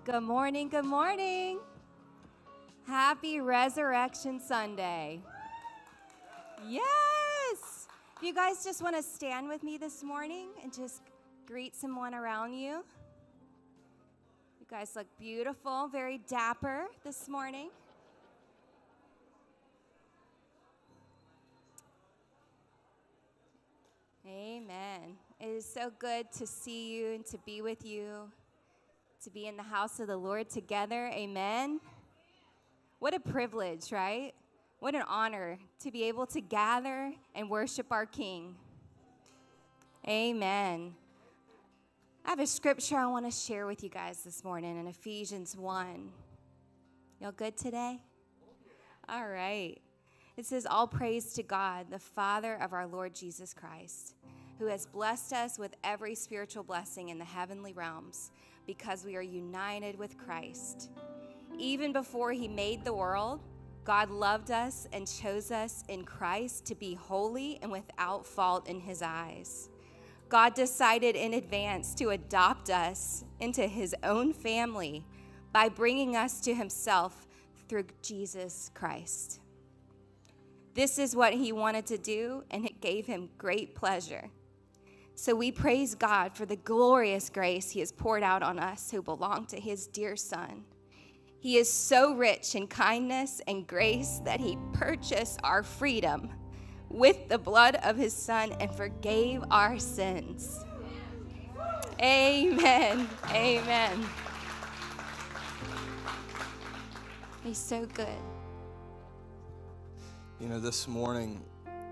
Good morning, good morning. Happy Resurrection Sunday. Yes! If you guys just want to stand with me this morning and just greet someone around you. You guys look beautiful, very dapper this morning. Amen. It is so good to see you and to be with you, to be in the house of the Lord together. Amen. What a privilege, right? What an honor to be able to gather and worship our King. Amen. I have a scripture I want to share with you guys this morning in Ephesians 1. Y'all good today? All right. It says, "All praise to God, the Father of our Lord Jesus Christ, who has blessed us with every spiritual blessing in the heavenly realms, because we are united with Christ. Even before he made the world, God loved us and chose us in Christ to be holy and without fault in his eyes. God decided in advance to adopt us into his own family by bringing us to himself through Jesus Christ. This is what he wanted to do, and it gave him great pleasure. So we praise God for the glorious grace he has poured out on us who belong to his dear Son. He is so rich in kindness and grace that he purchased our freedom with the blood of his Son and forgave our sins." Amen. Amen. He's so good. You know, this morning,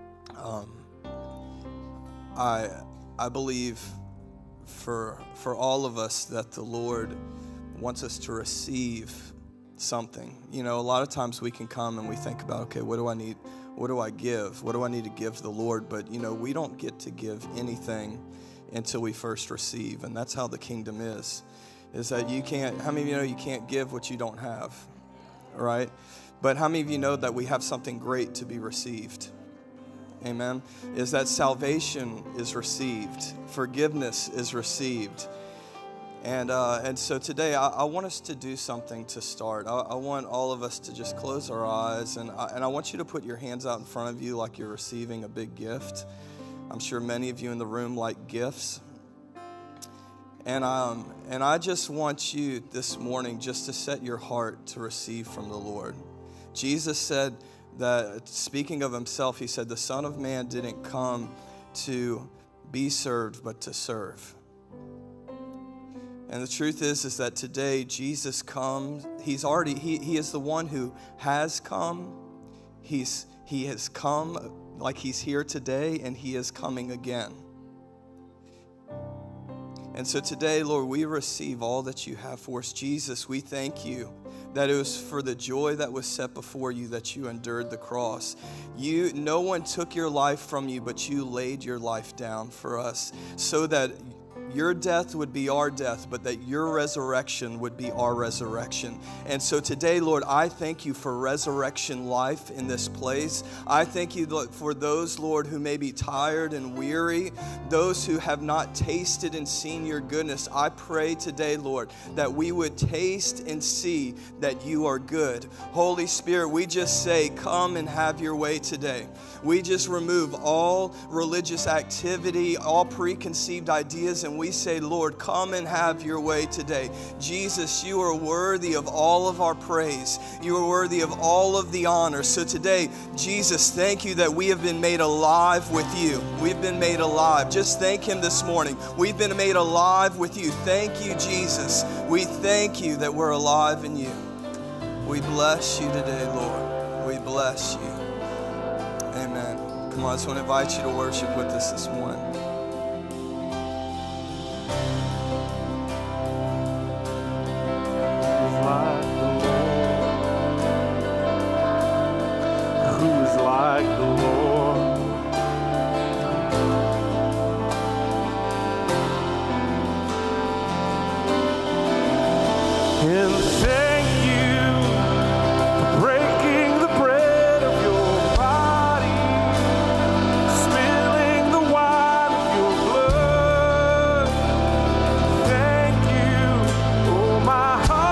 I believe for all of us that the Lord wants us to receive something. You know, a lot of times we can come and we think about, okay, what do I need? What do I give? What do I need to give to the Lord? But, you know, we don't get to give anything until we first receive. And that's how the kingdom is that you can't, how many of you know you can't give what you don't have, right? But how many of you know that we have something great to be received? Amen. Is that salvation is received, forgiveness is received. And so today I want us to do something to start. I want all of us to just close our eyes, and I want you to put your hands out in front of you like you're receiving a big gift. I'm sure many of you in the room like gifts. And I just want you this morning just to set your heart to receive from the Lord. Jesus said that, speaking of himself, he said, the Son of Man didn't come to be served, but to serve. And the truth is that today Jesus comes. He is the one who has come. He has come like he's here today, and he is coming again. And so today, Lord, we receive all that you have for us. Jesus, we thank you that it was for the joy that was set before you that you endured the cross. No one took your life from you, but you laid your life down for us so that your death would be our death, but that your resurrection would be our resurrection. And so today, Lord, I thank you for resurrection life in this place. I thank you for those, Lord, who may be tired and weary, those who have not tasted and seen your goodness. I pray today, Lord, that we would taste and see that you are good. Holy Spirit, we just say, come and have your way today. We just remove all religious activity, all preconceived ideas, and we say, Lord, come and have your way today. Jesus, you are worthy of all of our praise. You are worthy of all of the honor. So today, Jesus, thank you that we have been made alive with you. We've been made alive. Just thank him this morning. We've been made alive with you. Thank you, Jesus. We thank you that we're alive in you. We bless you today, Lord. We bless you. Amen. Come on, I just want to invite you to worship with us this morning. Like the Lord, and thank you for breaking the bread of your body, spilling the wine of your blood. Thank you, oh my heart.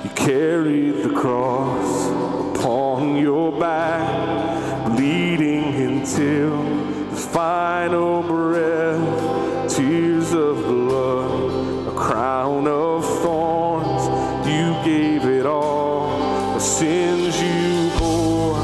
You carried the cross upon your back, bleeding until the final breath, tears of blood, a crown of thorns. You gave it all, the sins you bore.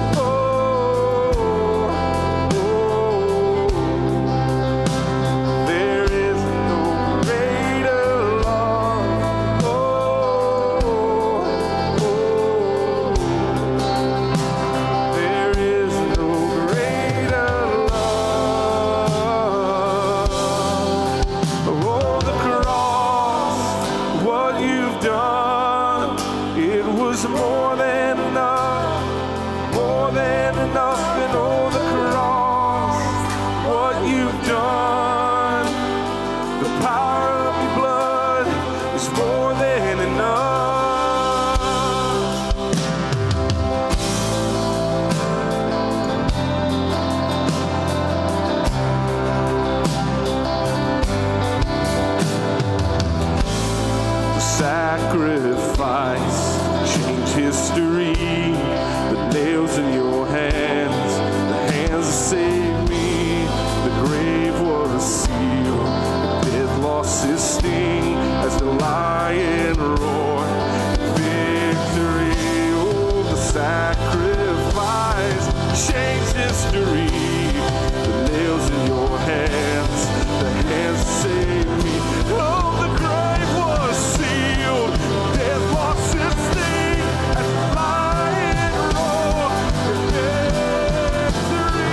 Sacrifice, change history, the nails in your hands, the hands that saved me, the grave was sealed, death lost its sting as the lion roared, victory, oh the sacrifice, change history, the nails in your hands, the hands that saved me, oh the grave was sealed. Death lost its sting as the lion roared. Victory,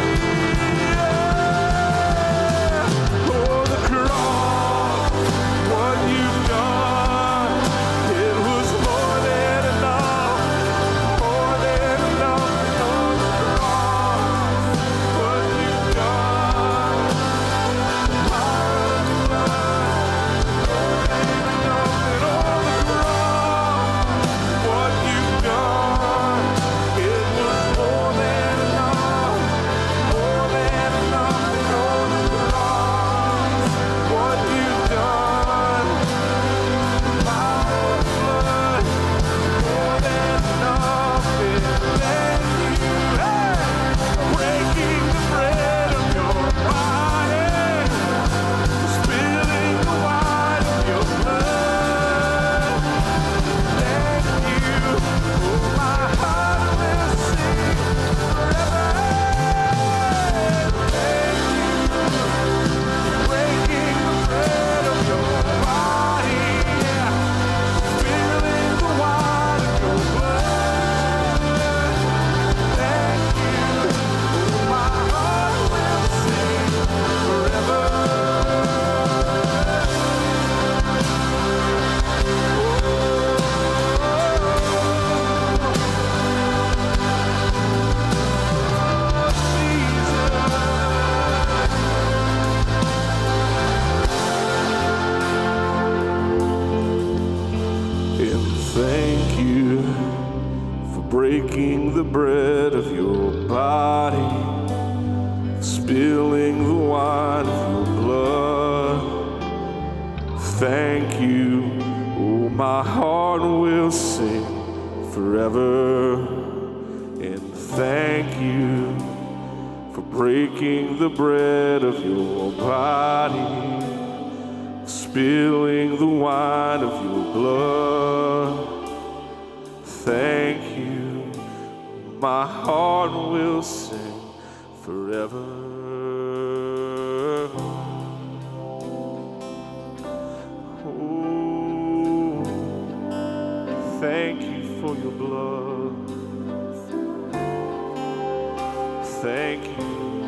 yeah. Oh, the cross, what you've done, it was more than enough, more than enough. Oh, the cross, what you've done, the power of the blood, more than enough. And all the what you've done, it was more than enough, more than enough. And all the cross, what you've done, the power of the blood, more than enough. And thank you, hey, breaking the bread of your body, spilling the wine of your blood. Thank you, oh, my heart will sing forever. Thank you, breaking the bread of your body, yeah, spilling the wine of your blood. Thank you, oh, my heart will sing forever. And thank you for breaking the bread of your body, spilling the wine of your blood. Thank you, oh, my heart will sing forever. And thank you for breaking the bread of your body, spilling the wine of your blood. Thank you, my heart will sing forever. Oh, thank you for your blood. Thank you.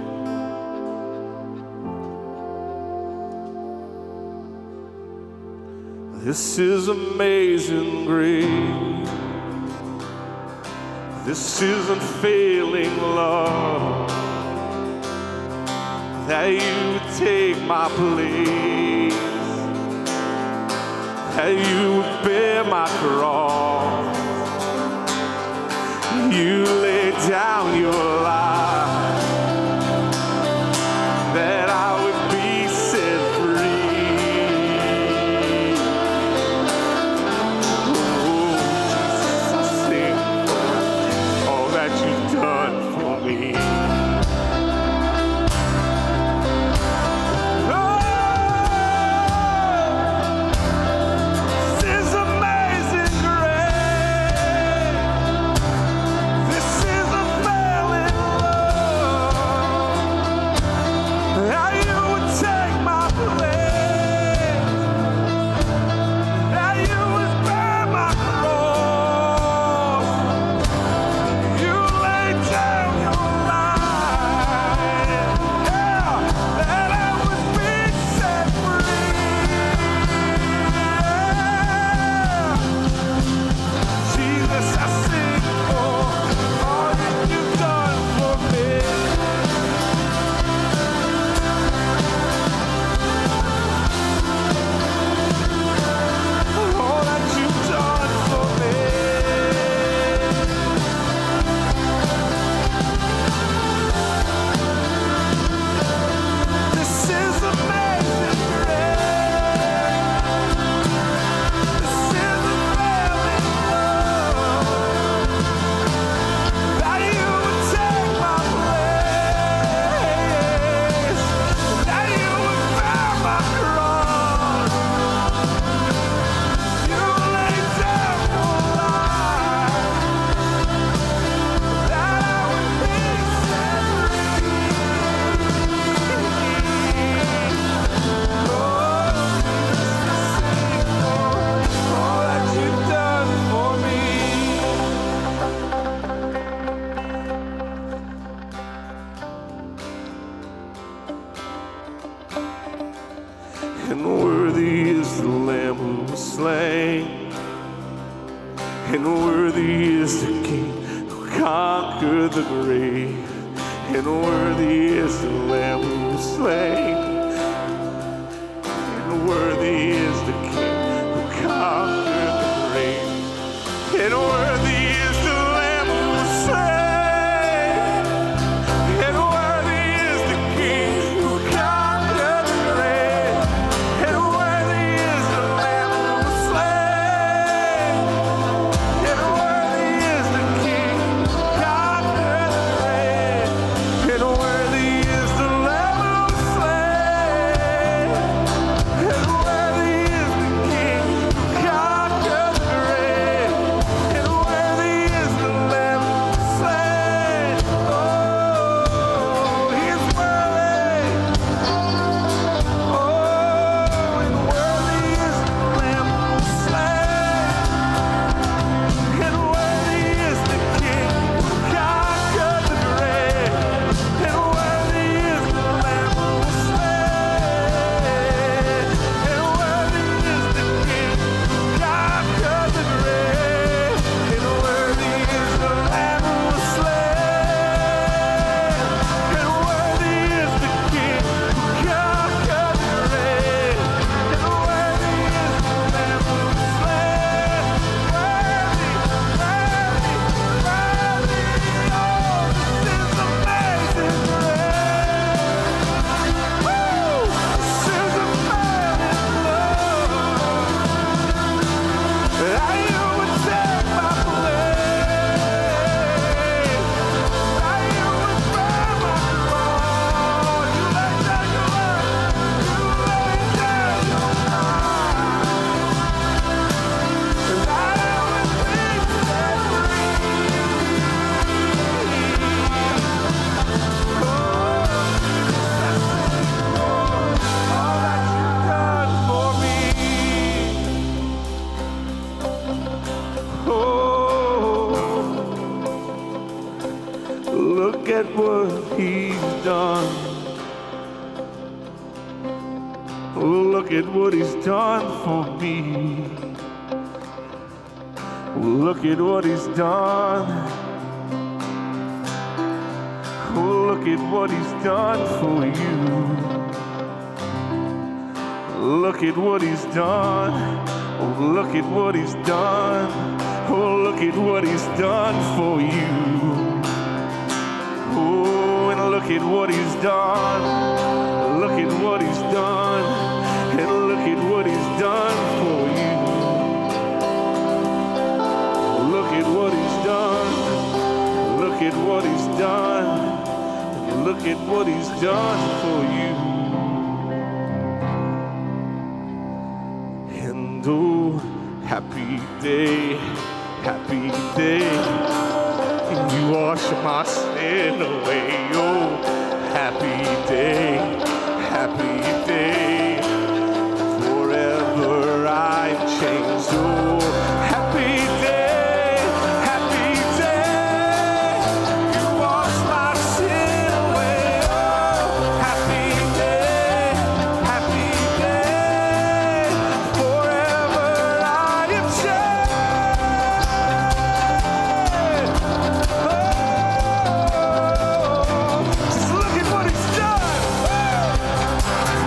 This is amazing grace. This is unfailing love, that you would take my place, that you would bear my cross. You laid down your life, that I would be set free. Oh, slain. And worthy is the King who conquered the grave. And worthy is the Lamb who was slain. And worthy is the King who conquered the grave. And worthy is the Lamb who was slain. And worthy is the King who conquered the grave. And worthy is the Lamb who was slain. And worthy is the King who conquered the grave. And worthy is the Lamb who was slain. And worthy is the King who conquered the grave. And worthy is the Lamb who was slain. Oh, He's worthy. Oh, and worthy is the Lamb who was slain. And worthy is the King who conquered the grave. And worthy is the Lamb who was slain. And worthy is the King who conquered the grave. And worthy is the Lamb who was slain. And worthy is the King who conquered the grave. And worthy is the Lamb who was slain. Worthy, worthy, worthy. Oh, this is amazing grace. Woo! This is amazing love. That you would take my place. That you would bear my cross. You laid down your life. You laid down your life. That I would be set free. All that you've done for me. Oh, look at what He's done. Oh, look at what He's done for me. Oh, look at what He's done. Oh, look at what He's done for you. Look at what He's done. Oh, look at what He's done. Oh, look at what He's done for you. Oh, and look at what He's done. Look at what He's done. And look at what He's done for you. Look at what He's done. Look at what He's done. And look at what He's done for you. And oh, happy day, happy day. You wash my sin away. Oh, happy day, happy day. Forever I'm changed. Oh, happy day, happy day. You wash my sin away. Oh, happy day, happy day. Forever I am changed. Oh, just look at what He's done.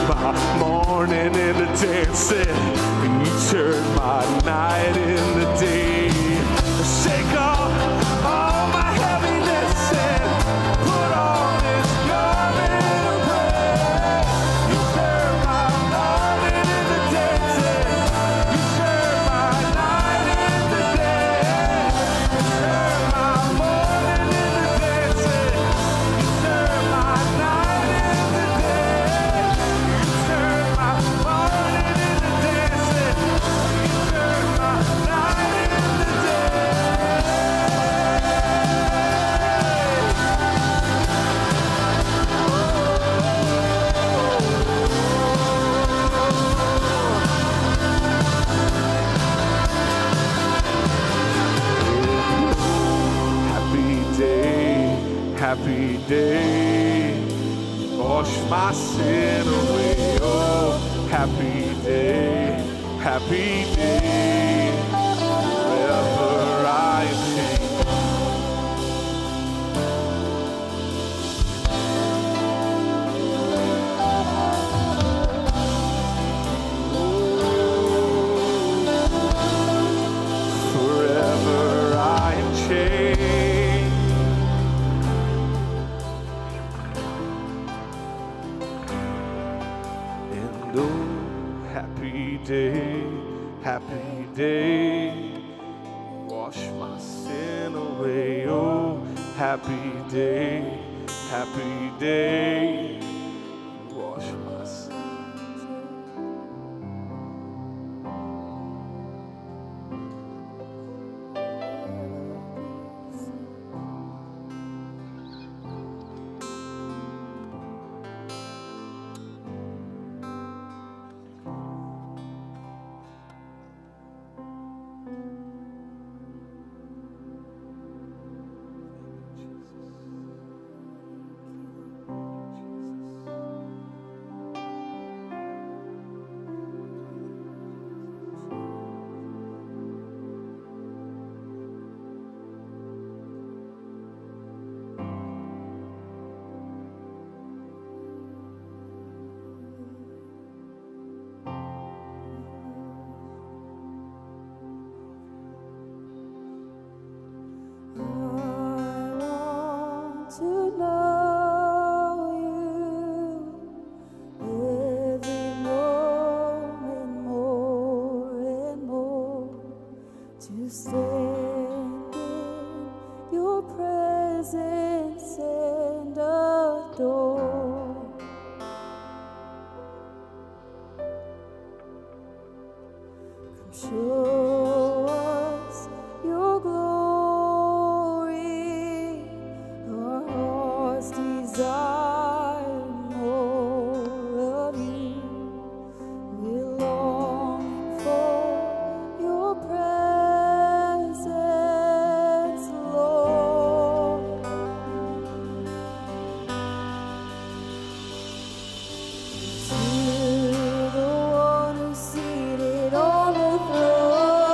my morning into dancing. You turn my night into day. Shake off all my heaviness and put on this garment of praise. You turn my morning into dancing. You turn my night into day. You turn my morning into dancing. You turn my night into day. You turn my morning into dancing. You turn my night into day. Happy day, wash my sin away. Oh, happy day, forever I am changed. Forever I am changed. Happy day, wash my sin away. Oh, happy day, wash my sin. Show us your glory, our hearts desire more of you. We're longing for your presence, Lord. To the one who's seated on the throne.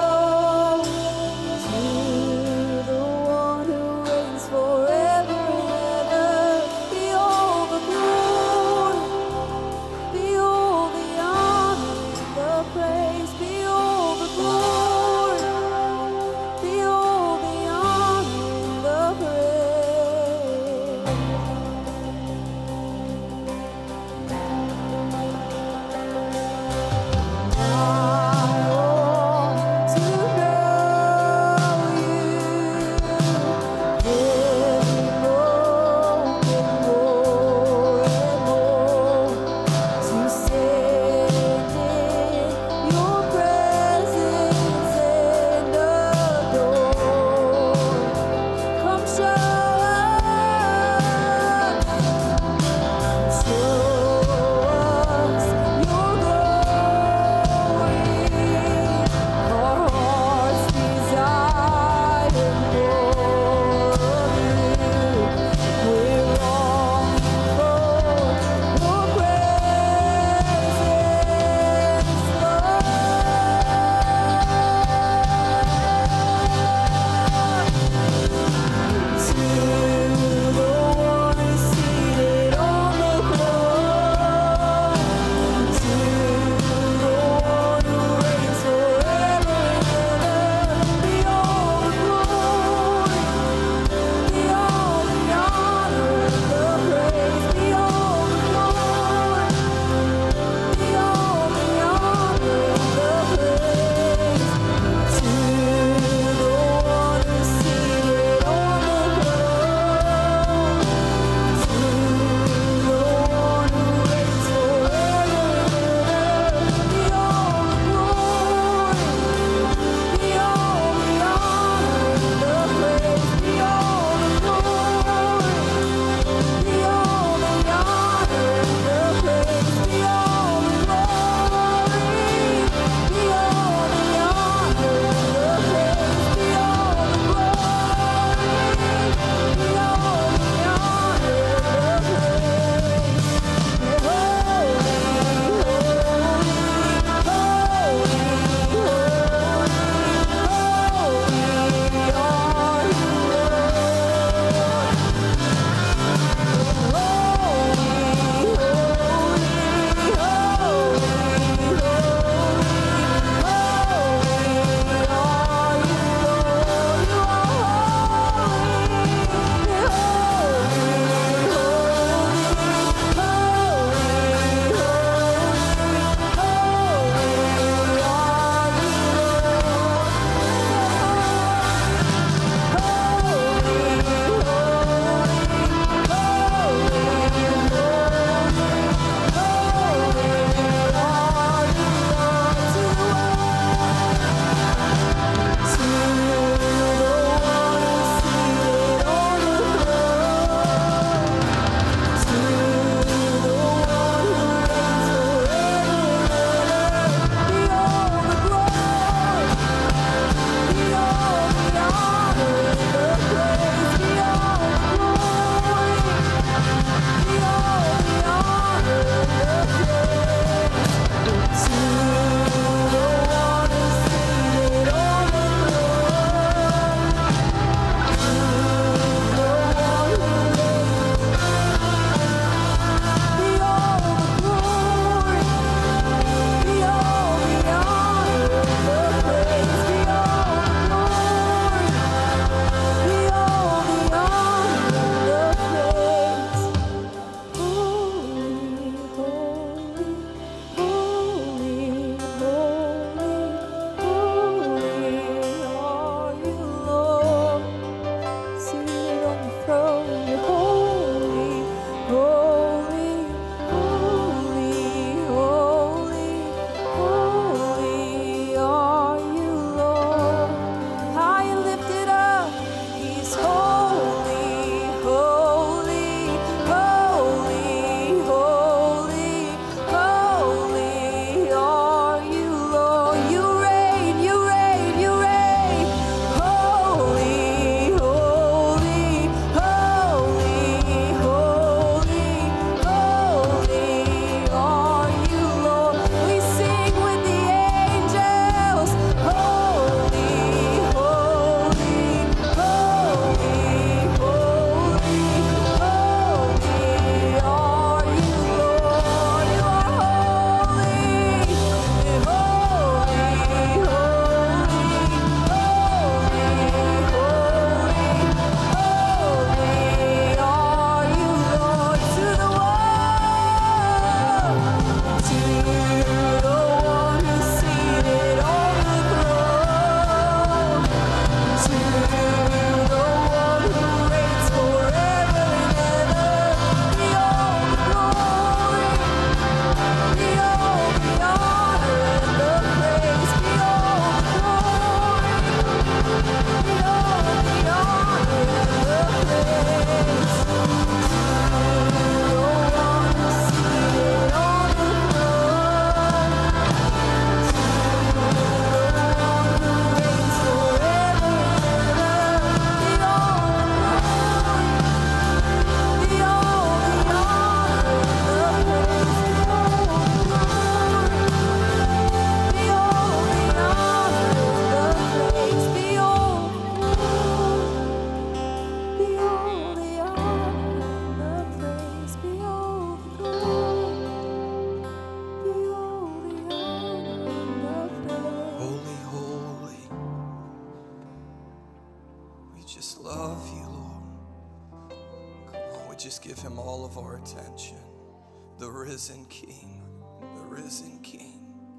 give him all of our attention. The risen King, the risen King.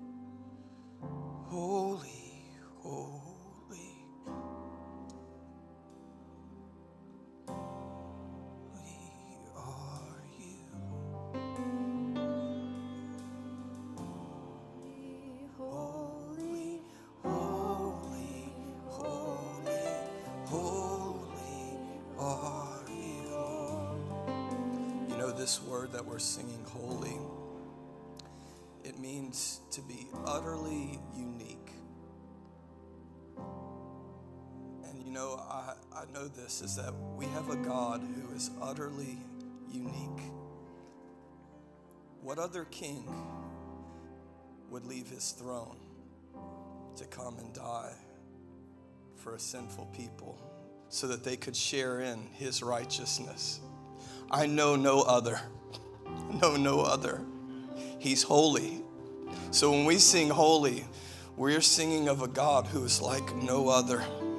Holy, holy. This word that we're singing, holy, it means to be utterly unique. And you know, I know this is that we have a God who is utterly unique. What other king would leave his throne to come and die for a sinful people so that they could share in his righteousness? I know no other. No other. He's holy. So when we sing holy, we're singing of a God who is like no other.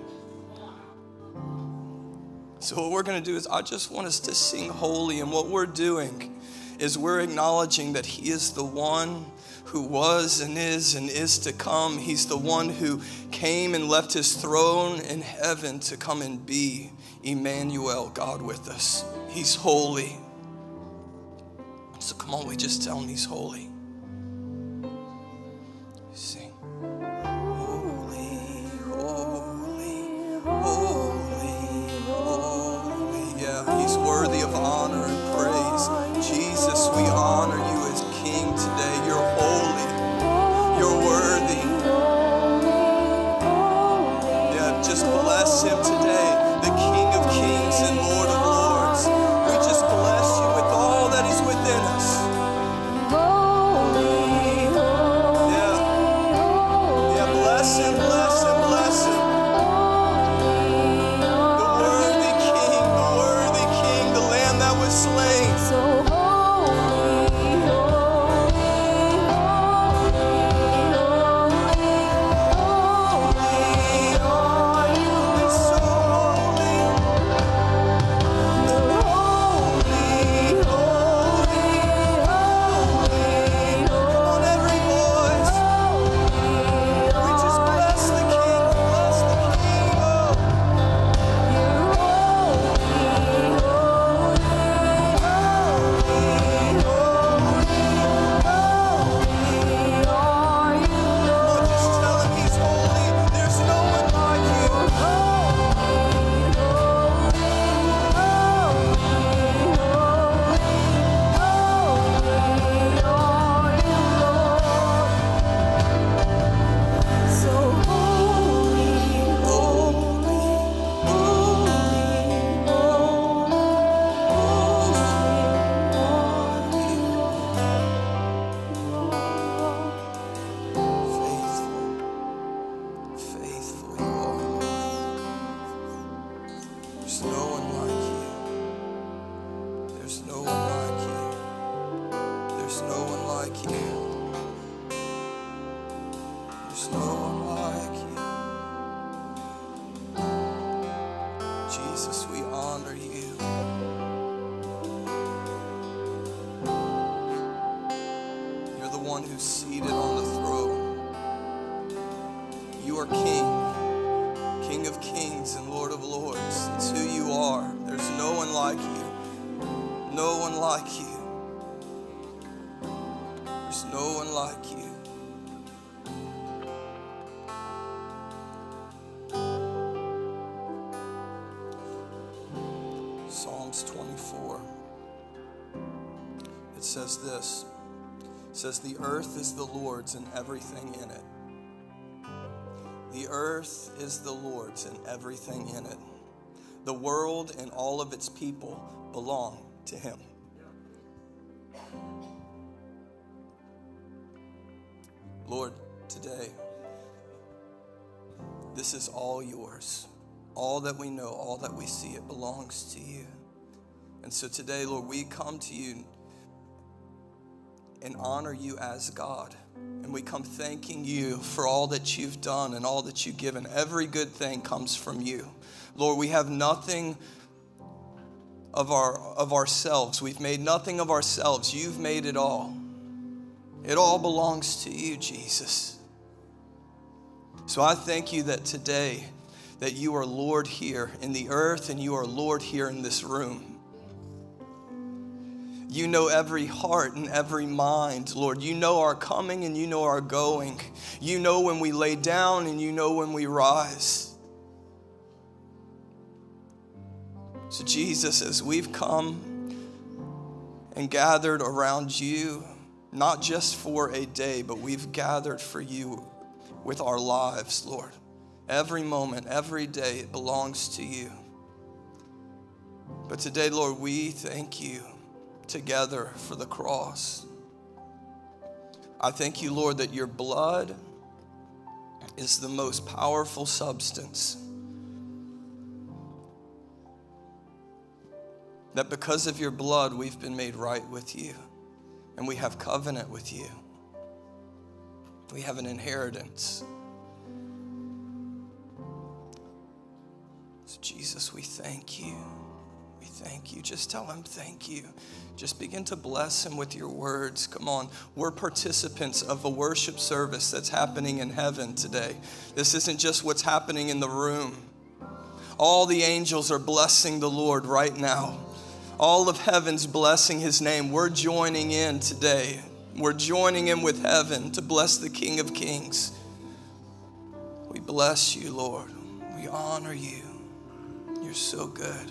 So what we're going to do is I just want us to sing holy. And what we're doing is we're acknowledging that he is the one who was and is to come. He's the one who came and left his throne in heaven to come and be Emmanuel, God with us. He's holy. So come on, we just tell him he's holy. Sing. Holy, holy, holy, holy. Yeah, he's worthy of honor and praise. Jesus, we honor you as King today. You're holy. You're worthy. Yeah, just bless him today, the King of Kings and Lord of Lords. We just bless you with all that is within us. Yeah, bless him, bless him, bless him. The worthy King, the Lamb that was slain. So Jesus, we honor you. You're the one who's seated on the throne. You are King, King of Kings and Lord of Lords. It's who you are. There's no one like you. No one like you. There's no one like you. Psalms 24. It says this. It says, the earth is the Lord's and everything in it. The earth is the Lord's and everything in it. The world and all of its people belong to him. Lord, today, this is all yours. All that we know, all that we see, it belongs to you. And so today, Lord, we come to you and honor you as God. And we come thanking you for all that you've done and all that you've given. Every good thing comes from you. Lord, we have nothing of ourselves. We've made nothing of ourselves. You've made it all. It all belongs to you, Jesus. So I thank you that today, that you are Lord here in the earth and you are Lord here in this room. You know every heart and every mind, Lord. You know our coming and you know our going. You know when we lay down and you know when we rise. So Jesus, as we've come and gathered around you, not just for a day, but we've gathered for you with our lives, Lord. Every moment, every day, it belongs to you. But today, Lord, we thank you together for the cross. I thank you, Lord, that your blood is the most powerful substance. That because of your blood, we've been made right with you. And we have covenant with you. We have an inheritance. So Jesus, we thank you. We thank you. Just tell him thank you. Just begin to bless him with your words. Come on. We're participants of a worship service that's happening in heaven today. This isn't just what's happening in the room. All the angels are blessing the Lord right now. All of heaven's blessing his name. We're joining in today. We're joining in with heaven to bless the King of Kings. We bless you, Lord. We honor you. You're so good.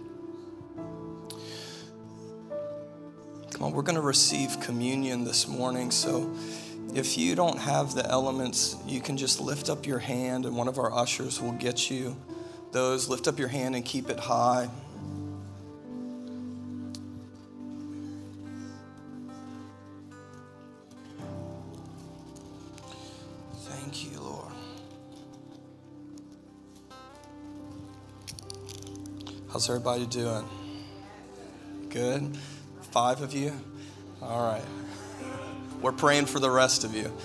Come on, we're going to receive communion this morning. So if you don't have the elements, you can just lift up your hand and one of our ushers will get you those. Lift up your hand and keep it high. Thank you, Lord. How's everybody doing? Good? 5 of you? All right. We're praying for the rest of you.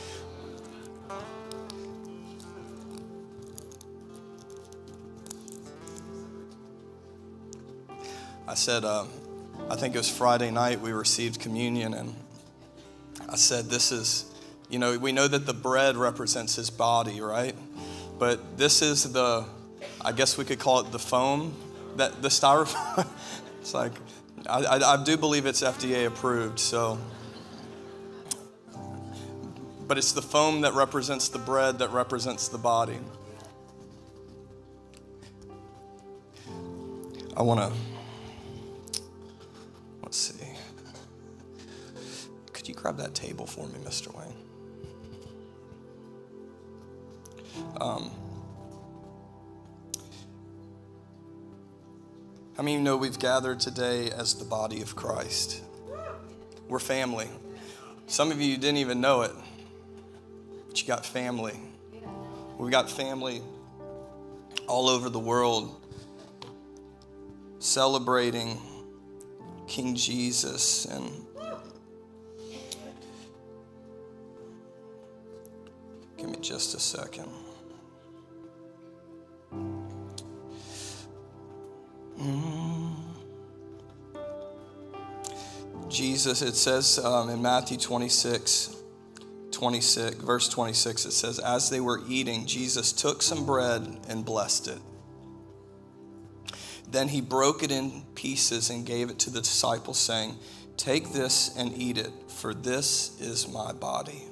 I said, I think it was Friday night we received communion, and I said, this is, you know, we know that the bread represents his body, right? But this is the, I guess we could call it the foam, that the styrofoam. It's like, I do believe it's FDA approved, so. But it's the foam that represents the bread that represents the body. I want to, let's see. Could you grab that table for me, Mr. Wayne? How many of you know we've gathered today as the body of Christ? We're family. Some of you didn't even know it, but you got family. We've got family all over the world celebrating King Jesus. And give me just a second. Jesus, it says in Matthew 26, verse 26, it says, as they were eating, Jesus took some bread and blessed it. Then he broke it in pieces and gave it to the disciples, saying, take this and eat it, for this is my body.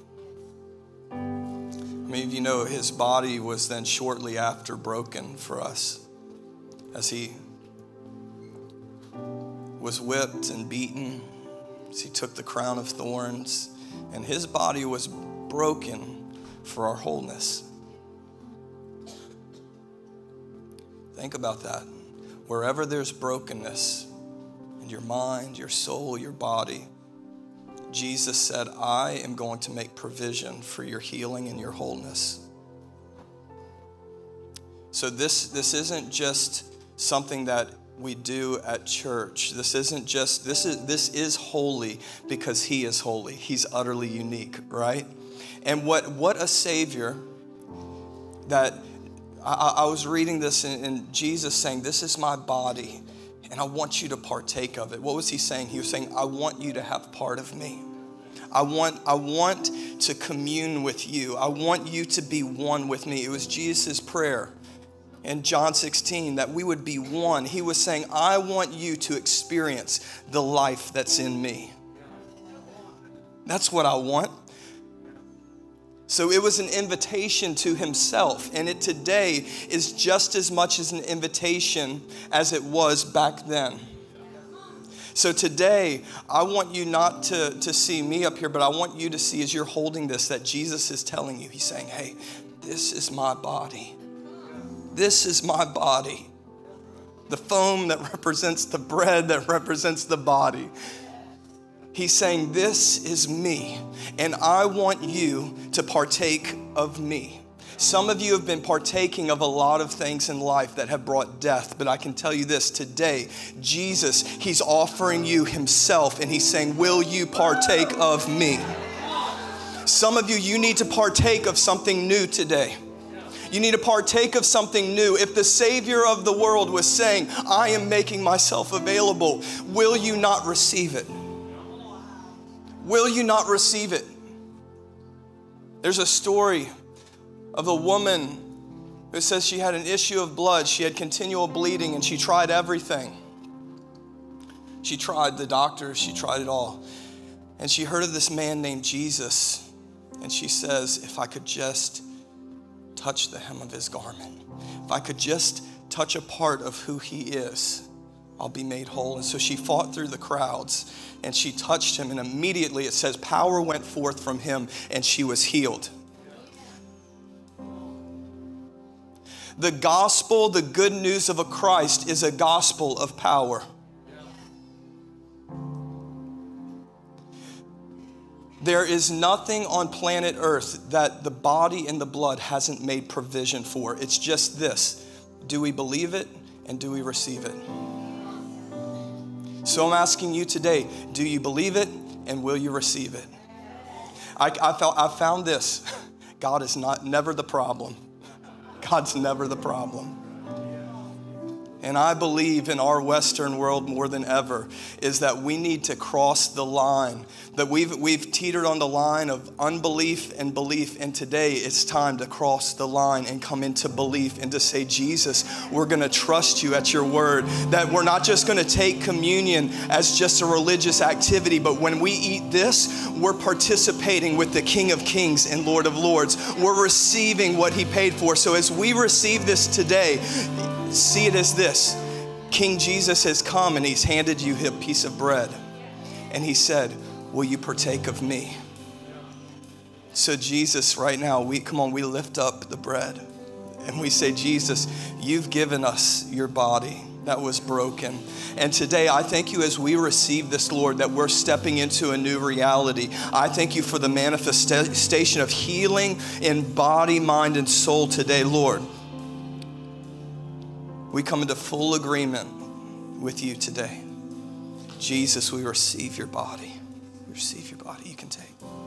Many of you know his body was then shortly after broken for us, as he was whipped and beaten, as he took the crown of thorns, and his body was broken for our wholeness. Think about that. Wherever there's brokenness in your mind, your soul, your body, Jesus said, I am going to make provision for your healing and your wholeness. So this isn't just something that we do at church. This is holy because he is holy. He's utterly unique, right? And what a Savior that I was reading this and Jesus saying, this is my body. and I want you to partake of it. What was he saying? He was saying, I want you to have part of me. I want to commune with you. I want you to be one with me. It was Jesus' prayer in John 16 that we would be one. He was saying, I want you to experience the life that's in me. That's what I want. So it was an invitation to himself, and it today is just as much as an invitation as it was back then. So today, I want you not to see me up here, but I want you to see as you're holding this that Jesus is telling you, he's saying, hey, this is my body. This is my body. The foam that represents the bread that represents the body. He's saying, this is me, and I want you to partake of me. Some of you have been partaking of a lot of things in life that have brought death, but I can tell you this today, Jesus, he's offering you himself, and he's saying, will you partake of me? Some of you, you need to partake of something new today. You need to partake of something new. If the Savior of the world was saying, I am making myself available, will you not receive it? Will you not receive it? There's a story of a woman who says she had an issue of blood. She had continual bleeding, and she tried everything. She tried the doctors, she tried it all. And she heard of this man named Jesus, and she says, if I could just touch the hem of his garment, if I could just touch a part of who he is, I'll be made whole. And so she fought through the crowds, and she touched him, and immediately it says power went forth from him, and she was healed. The gospel, the good news of a Christ, is a gospel of power. There is nothing on planet Earth that the body and the blood hasn't made provision for. It's just this. Do we believe it, and do we receive it? So I'm asking you today, do you believe it, and will you receive it? I found this. God is never the problem. God's never the problem. And I believe in our Western world more than ever is that we need to cross the line, that we've teetered on the line of unbelief and belief, and today it's time to cross the line and come into belief and to say, Jesus, we're going to trust you at your word, that we're not just going to take communion as just a religious activity, but when we eat this, we're participating with the King of Kings and Lord of Lords. We're receiving what he paid for. So as we receive this today, see it as this. King Jesus has come and he's handed you a piece of bread. And he said, will you partake of me? So Jesus, right now, we lift up the bread. And we say, Jesus, you've given us your body that was broken. And today, I thank you as we receive this, Lord, that we're stepping into a new reality. I thank you for the manifestation of healing in body, mind, and soul today, Lord. We come into full agreement with you today. Jesus, we receive your body. We receive your body. You can take.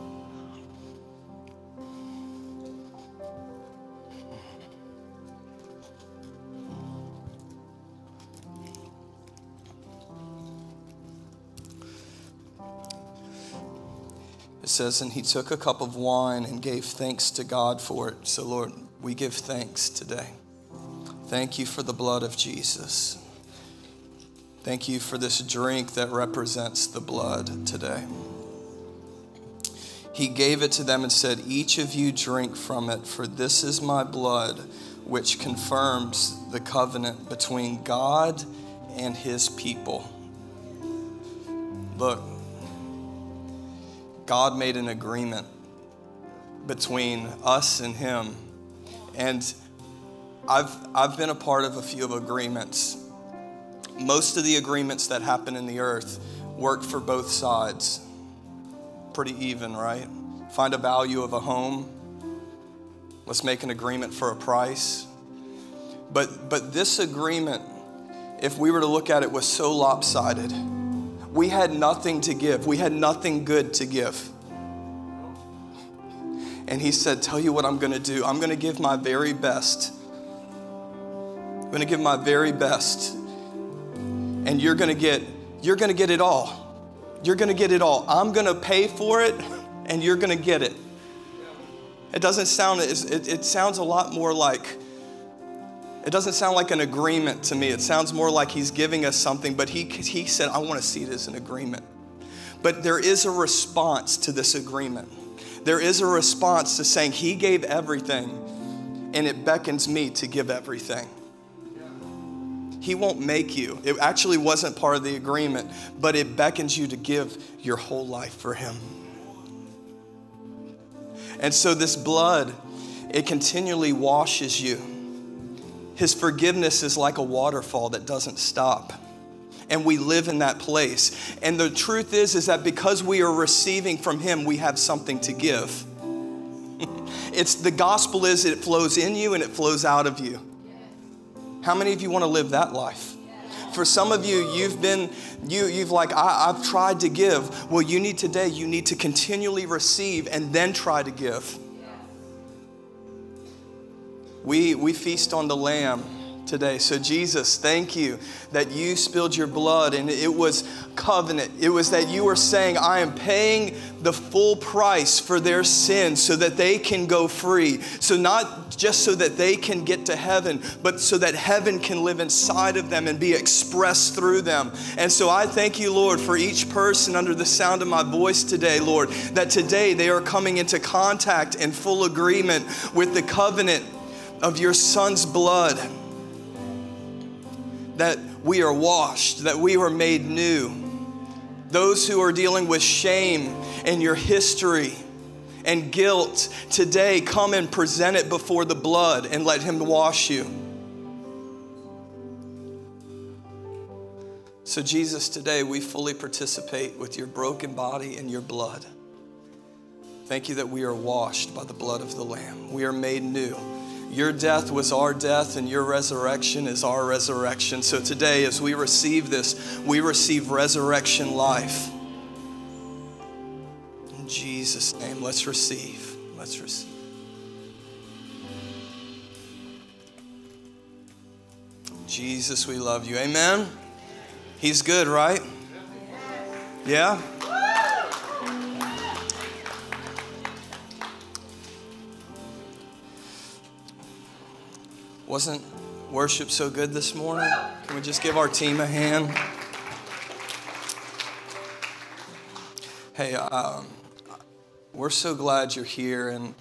It says, and he took a cup of wine and gave thanks to God for it. So, Lord, we give thanks today. Thank you for the blood of Jesus. Thank you for this drink that represents the blood today. He gave it to them and said, each of you drink from it, for this is my blood, which confirms the covenant between God and his people. Look, God made an agreement between us and him. And I've been a part of a few of agreements. Most of the agreements that happen in the earth work for both sides. Pretty even, right? Find a value of a home. Let's make an agreement for a price. But this agreement, if we were to look at it, was so lopsided. We had nothing to give. We had nothing good to give. And he said, tell you what I'm going to do. I'm going to give my very best. I'm going to give my very best. and you're gonna get it all. You're gonna get it all. I'm gonna pay for it, and you're gonna get it. It doesn't sound, it sounds a lot more like, it doesn't sound like an agreement to me. It sounds more like he's giving us something, but he said, I want to see it as an agreement. But there is a response to this agreement. There is a response to saying he gave everything, and it beckons me to give everything. He won't make you. It actually wasn't part of the agreement, but it beckons you to give your whole life for him. And so this blood, it continually washes you. His forgiveness is like a waterfall that doesn't stop. And we live in that place. And the truth is that because we are receiving from him, we have something to give. It's the gospel is it flows in you and it flows out of you. How many of you want to live that life? For some of you, you've like, I've tried to give. Well, you need to continually receive and then try to give. We feast on the Lamb today. So Jesus, thank you that you spilled your blood, and it was covenant. It was that you were saying, I am paying the full price for their sins so that they can go free. So not just so that they can get to heaven, but so that heaven can live inside of them and be expressed through them. And so I thank you, Lord, for each person under the sound of my voice today, Lord, that today they are coming into contact and full agreement with the covenant of your Son's blood. That we are washed, that we are made new. Those who are dealing with shame and your history and guilt, today come and present it before the blood and let him wash you. So Jesus, today we fully participate with your broken body and your blood. Thank you that we are washed by the blood of the Lamb. We are made new. Your death was our death, and your resurrection is our resurrection. So today, as we receive this, we receive resurrection life. In Jesus' name, let's receive. Let's receive. Jesus, we love you. Amen? He's good, right? Yeah? Wasn't worship so good this morning? Can we just give our team a hand? Hey, we're so glad you're here. And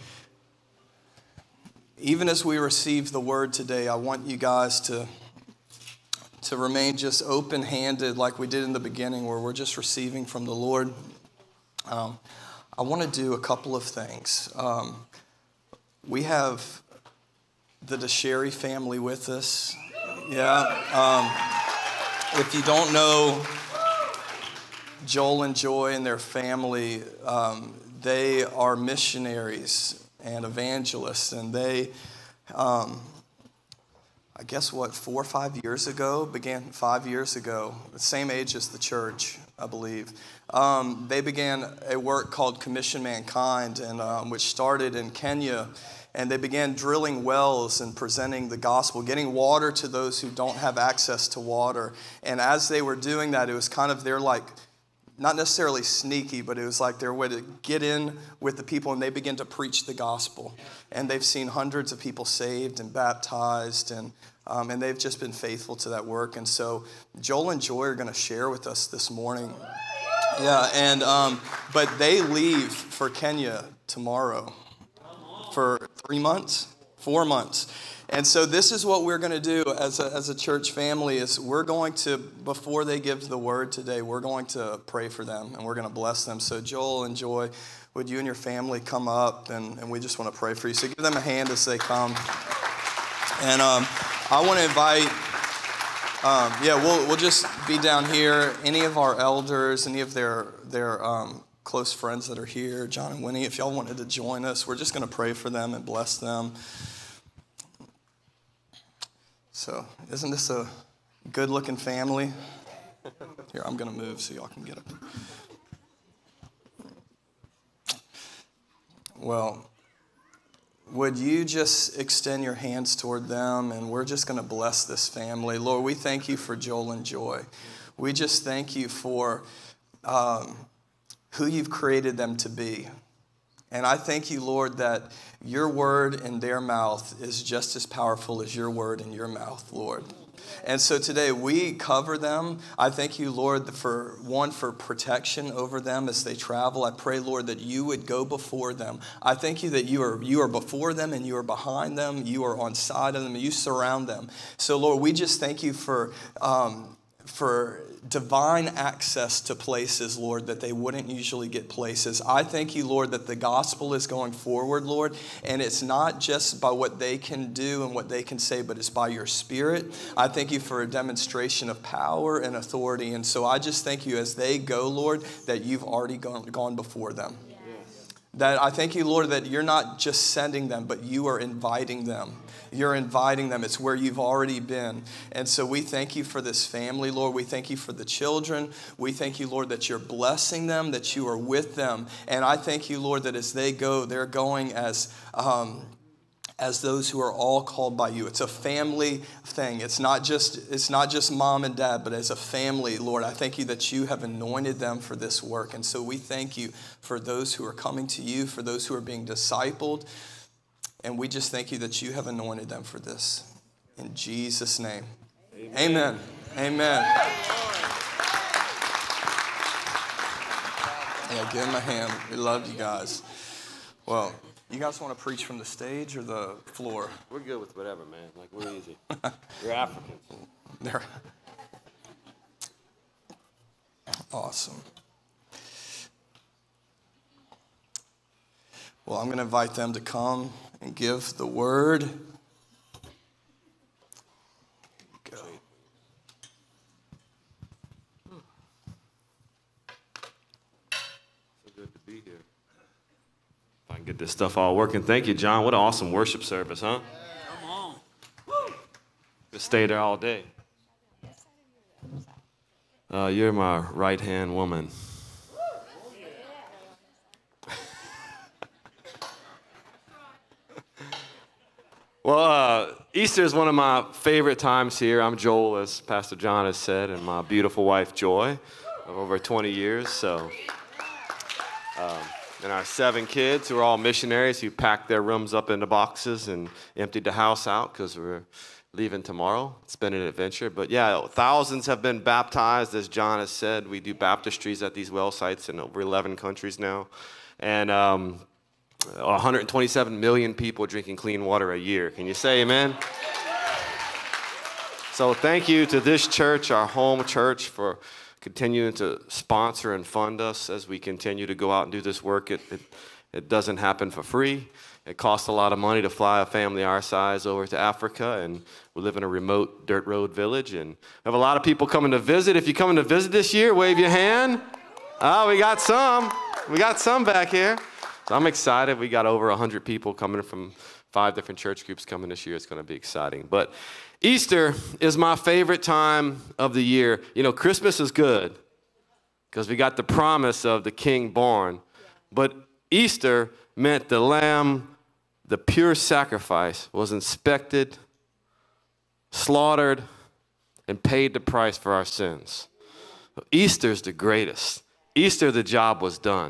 even as we receive the word today, I want you guys to remain just open-handed like we did in the beginning, where we're just receiving from the Lord. I want to do a couple of things. We have the DeSherry family with us. Yeah. If you don't know Joel and Joy and their family, they are missionaries and evangelists, and they, I guess 4 or 5 years ago, began 5 years ago, the same age as the church, I believe. They began a work called Commission Mankind, and which started in Kenya. And they began drilling wells and presenting the gospel, getting water to those who don't have access to water. And as they were doing that, it was kind of their like, not necessarily sneaky, but it was like their way to get in with the people, and they begin to preach the gospel. And they've seen hundreds of people saved and baptized, and they've just been faithful to that work. And so Joel and Joy are going to share with us this morning. Yeah, and but they leave for Kenya tomorrow. For 3 months, 4 months. And so this is what we're going to do as a church family is we're going to, before they give the word today, we're going to pray for them and we're going to bless them. So Joel and Joy, would you and your family come up and we just want to pray for you. So give them a hand as they come. And I want to invite, we'll just be down here. Any of our elders, any of their close friends that are here, John and Winnie, if y'all wanted to join us, we're just going to pray for them and bless them. So, isn't this a good-looking family? Here, I'm going to move so y'all can get up. Well, would you just extend your hands toward them, and we're just going to bless this family. Lord, we thank you for Joel and Joy. We just thank you for who you've created them to be. And I thank you, Lord, that your word in their mouth is just as powerful as your word in your mouth, Lord. And so today we cover them. I thank you, Lord, for protection over them as they travel. I pray, Lord, that you would go before them. I thank you that you are before them and you are behind them. You are on side of them. You surround them. So, Lord, we just thank you for divine access to places, Lord, that they wouldn't usually get places. I thank you, Lord, that the gospel is going forward, Lord, and it's not just by what they can do and what they can say, but it's by your Spirit. I thank you for a demonstration of power and authority, and so I just thank you as they go, Lord, that you've already gone before them. That I thank you, Lord, that you're not just sending them, but you are inviting them. You're inviting them. It's where you've already been. And so we thank you for this family, Lord. We thank you for the children. We thank you, Lord, that you're blessing them, that you are with them. And I thank you, Lord, that as they go, they're going as those who are all called by you. It's a family thing. It's not just mom and dad, but as a family, Lord, I thank you that you have anointed them for this work. And so we thank you for those who are coming to you, for those who are being discipled. And we just thank you that you have anointed them for this. In Jesus' name. Amen. Amen. Yeah, give them a hand. We love you guys. Well, you guys want to preach from the stage or the floor? We're good with whatever, man. Like, we're easy. We're Africans. They're awesome. Well, I'm going to invite them to come and give the word. Go. So good to be here. If I can get this stuff all working. Thank you, John. What an awesome worship service, huh? Come on. Just stay there all day. You're my right-hand woman. Well, Easter is one of my favorite times here. I'm Joel, as Pastor John has said, and my beautiful wife, Joy, of over 20 years. So, and our 7 kids who are all missionaries who packed their rooms up into boxes and emptied the house out because we're leaving tomorrow. It's been an adventure. But yeah, thousands have been baptized, as John has said. We do baptistries at these well sites in over 11 countries now. And 127 million people drinking clean water a year. Can you say amen? So thank you to this church, our home church, for continuing to sponsor and fund us as we continue to go out and do this work. It doesn't happen for free. It costs a lot of money to fly a family our size over to Africa, and we live in a remote dirt road village, and we have a lot of people coming to visit. If you're coming to visit this year, wave your hand. Oh, we got some. We got some back here. So I'm excited. We got over 100 people coming from 5 different church groups coming this year. It's going to be exciting. But Easter is my favorite time of the year. You know, Christmas is good because we got the promise of the King born. But Easter meant the lamb, the pure sacrifice, was inspected, slaughtered, and paid the price for our sins. Easter's the greatest. Easter, the job was done.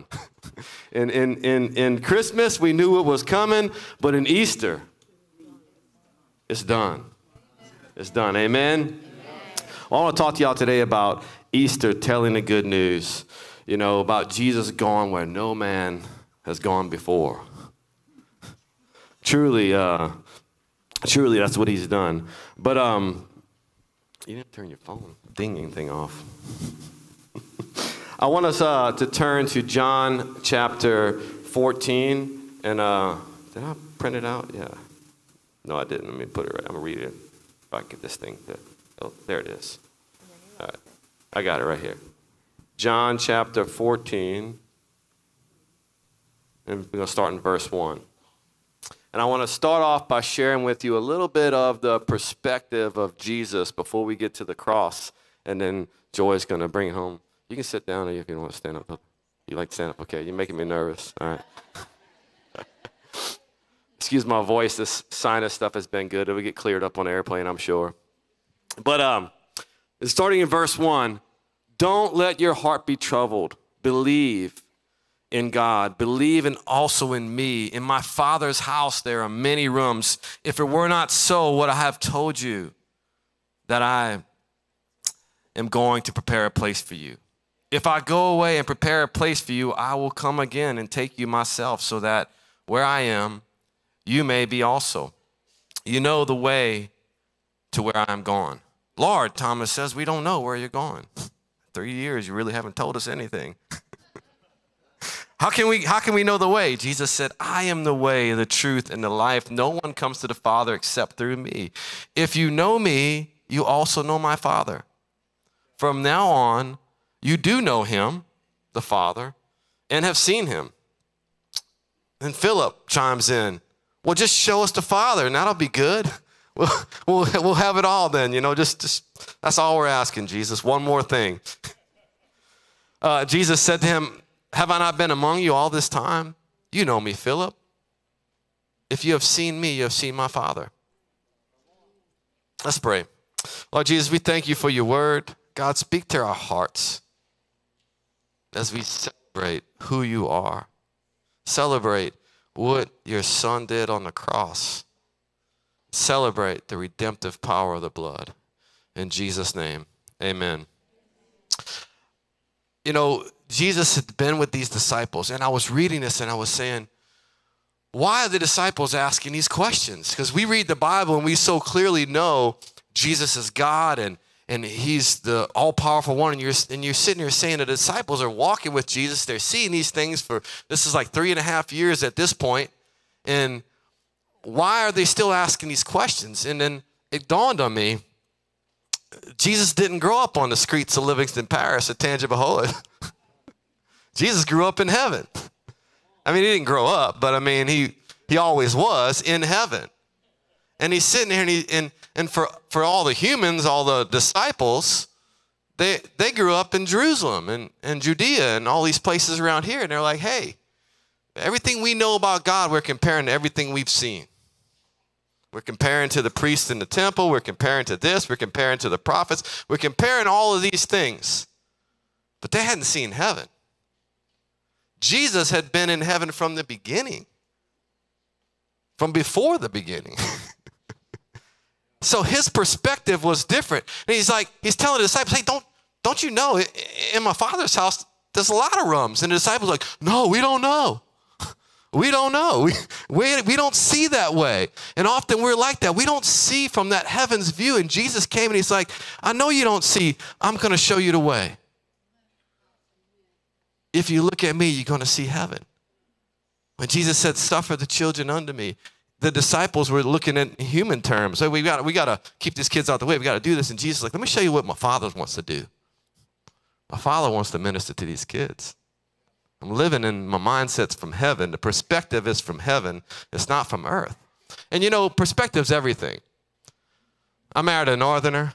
In Christmas, we knew it was coming, but in Easter, it's done. It's done. Amen? I want to talk to y'all today about Easter, telling the good news, you know, about Jesus going where no man has gone before. Truly, that's what he's done. But you didn't turn your phone dinging thing off. I want us to turn to John chapter 14. And did I print it out? Yeah. No, I didn't. Let me put it right. I'm going to read it. If I can get this thing. Oh, there it is. All right. I got it right here. John chapter 14. And we're going to start in verse 1. And I want to start off by sharing with you a little bit of the perspective of Jesus before we get to the cross. And then Joy's going to bring it home. You can sit down if you don't want to stand up. You like to stand up? Okay, you're making me nervous. All right. Excuse my voice. This sinus stuff has been good. It'll get cleared up on the airplane, I'm sure. But starting in verse 1, don't let your heart be troubled. Believe in God. Believe in also in me. In my Father's house there are many rooms. If it were not so, would I have told you that I am going to prepare a place for you? If I go away and prepare a place for you, I will come again and take you myself, so that where I am, you may be also. You know the way to where I am going. Lord, Thomas says, we don't know where you're going. 3 years, you really haven't told us anything. How can we know the way? Jesus said, I am the way, the truth, and the life. No one comes to the Father except through me. If you know me, you also know my Father. From now on, you do know him, the Father, and have seen him. And Philip chimes in, well, just show us the Father, and that'll be good. We'll have it all then, just that's all we're asking, Jesus. One more thing. Jesus said to him, have I not been among you all this time? You know me, Philip. If you have seen me, you have seen my Father. Let's pray. Lord Jesus, we thank you for your word. God, speak to our hearts as we celebrate who you are. Celebrate what your Son did on the cross. Celebrate the redemptive power of the blood. In Jesus' name, amen. Jesus had been with these disciples, and I was reading this and I was saying, why are the disciples asking these questions? Because we read the Bible and we so clearly know Jesus is God and he's the all-powerful one, and you're sitting here saying the disciples are walking with Jesus. They're seeing these things this is like 3.5 years at this point, and why are they still asking these questions? And then it dawned on me, Jesus didn't grow up on the streets of Livingston Parish at Tangipahoa. Jesus grew up in heaven. I mean, he didn't grow up, but I mean, he always was in heaven. And he's sitting here, and for all the humans, all the disciples, they grew up in Jerusalem and Judea and all these places around here. And they're like, hey, everything we know about God, we're comparing to everything we've seen. We're comparing to the priests in the temple. We're comparing to this. We're comparing to the prophets. We're comparing all of these things. But they hadn't seen heaven. Jesus had been in heaven from the beginning. From before the beginning. So his perspective was different. And he's telling the disciples, hey, don't you know, in my Father's house, there's a lot of rooms. And the disciples are like, no, we don't know. We don't know. We don't see that way. And often we're like that. We don't see from that heaven's view. And Jesus came and he's like, I know you don't see. I'm going to show you the way. If you look at me, you're going to see heaven. When Jesus said, suffer the children unto me, the disciples were looking at human terms. So we got to keep these kids out the way. We got to do this. And Jesus is like, let me show you what my Father wants to do. My Father wants to minister to these kids. I'm living in my mindset's from heaven. The perspective is from heaven. It's not from earth. And perspective's everything. I married a northerner.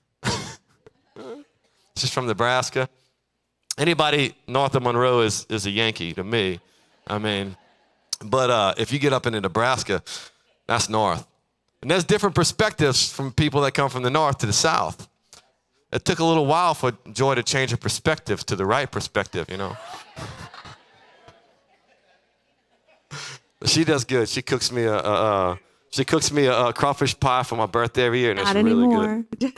She's from Nebraska. Anybody north of Monroe is a Yankee to me. I mean, but if you get up into Nebraska, that's north. And there's different perspectives from people that come from the north to the south. It took a little while for Joy to change her perspective to the right perspective, She does good. She cooks me a crawfish pie for my birthday every year, and it's really good.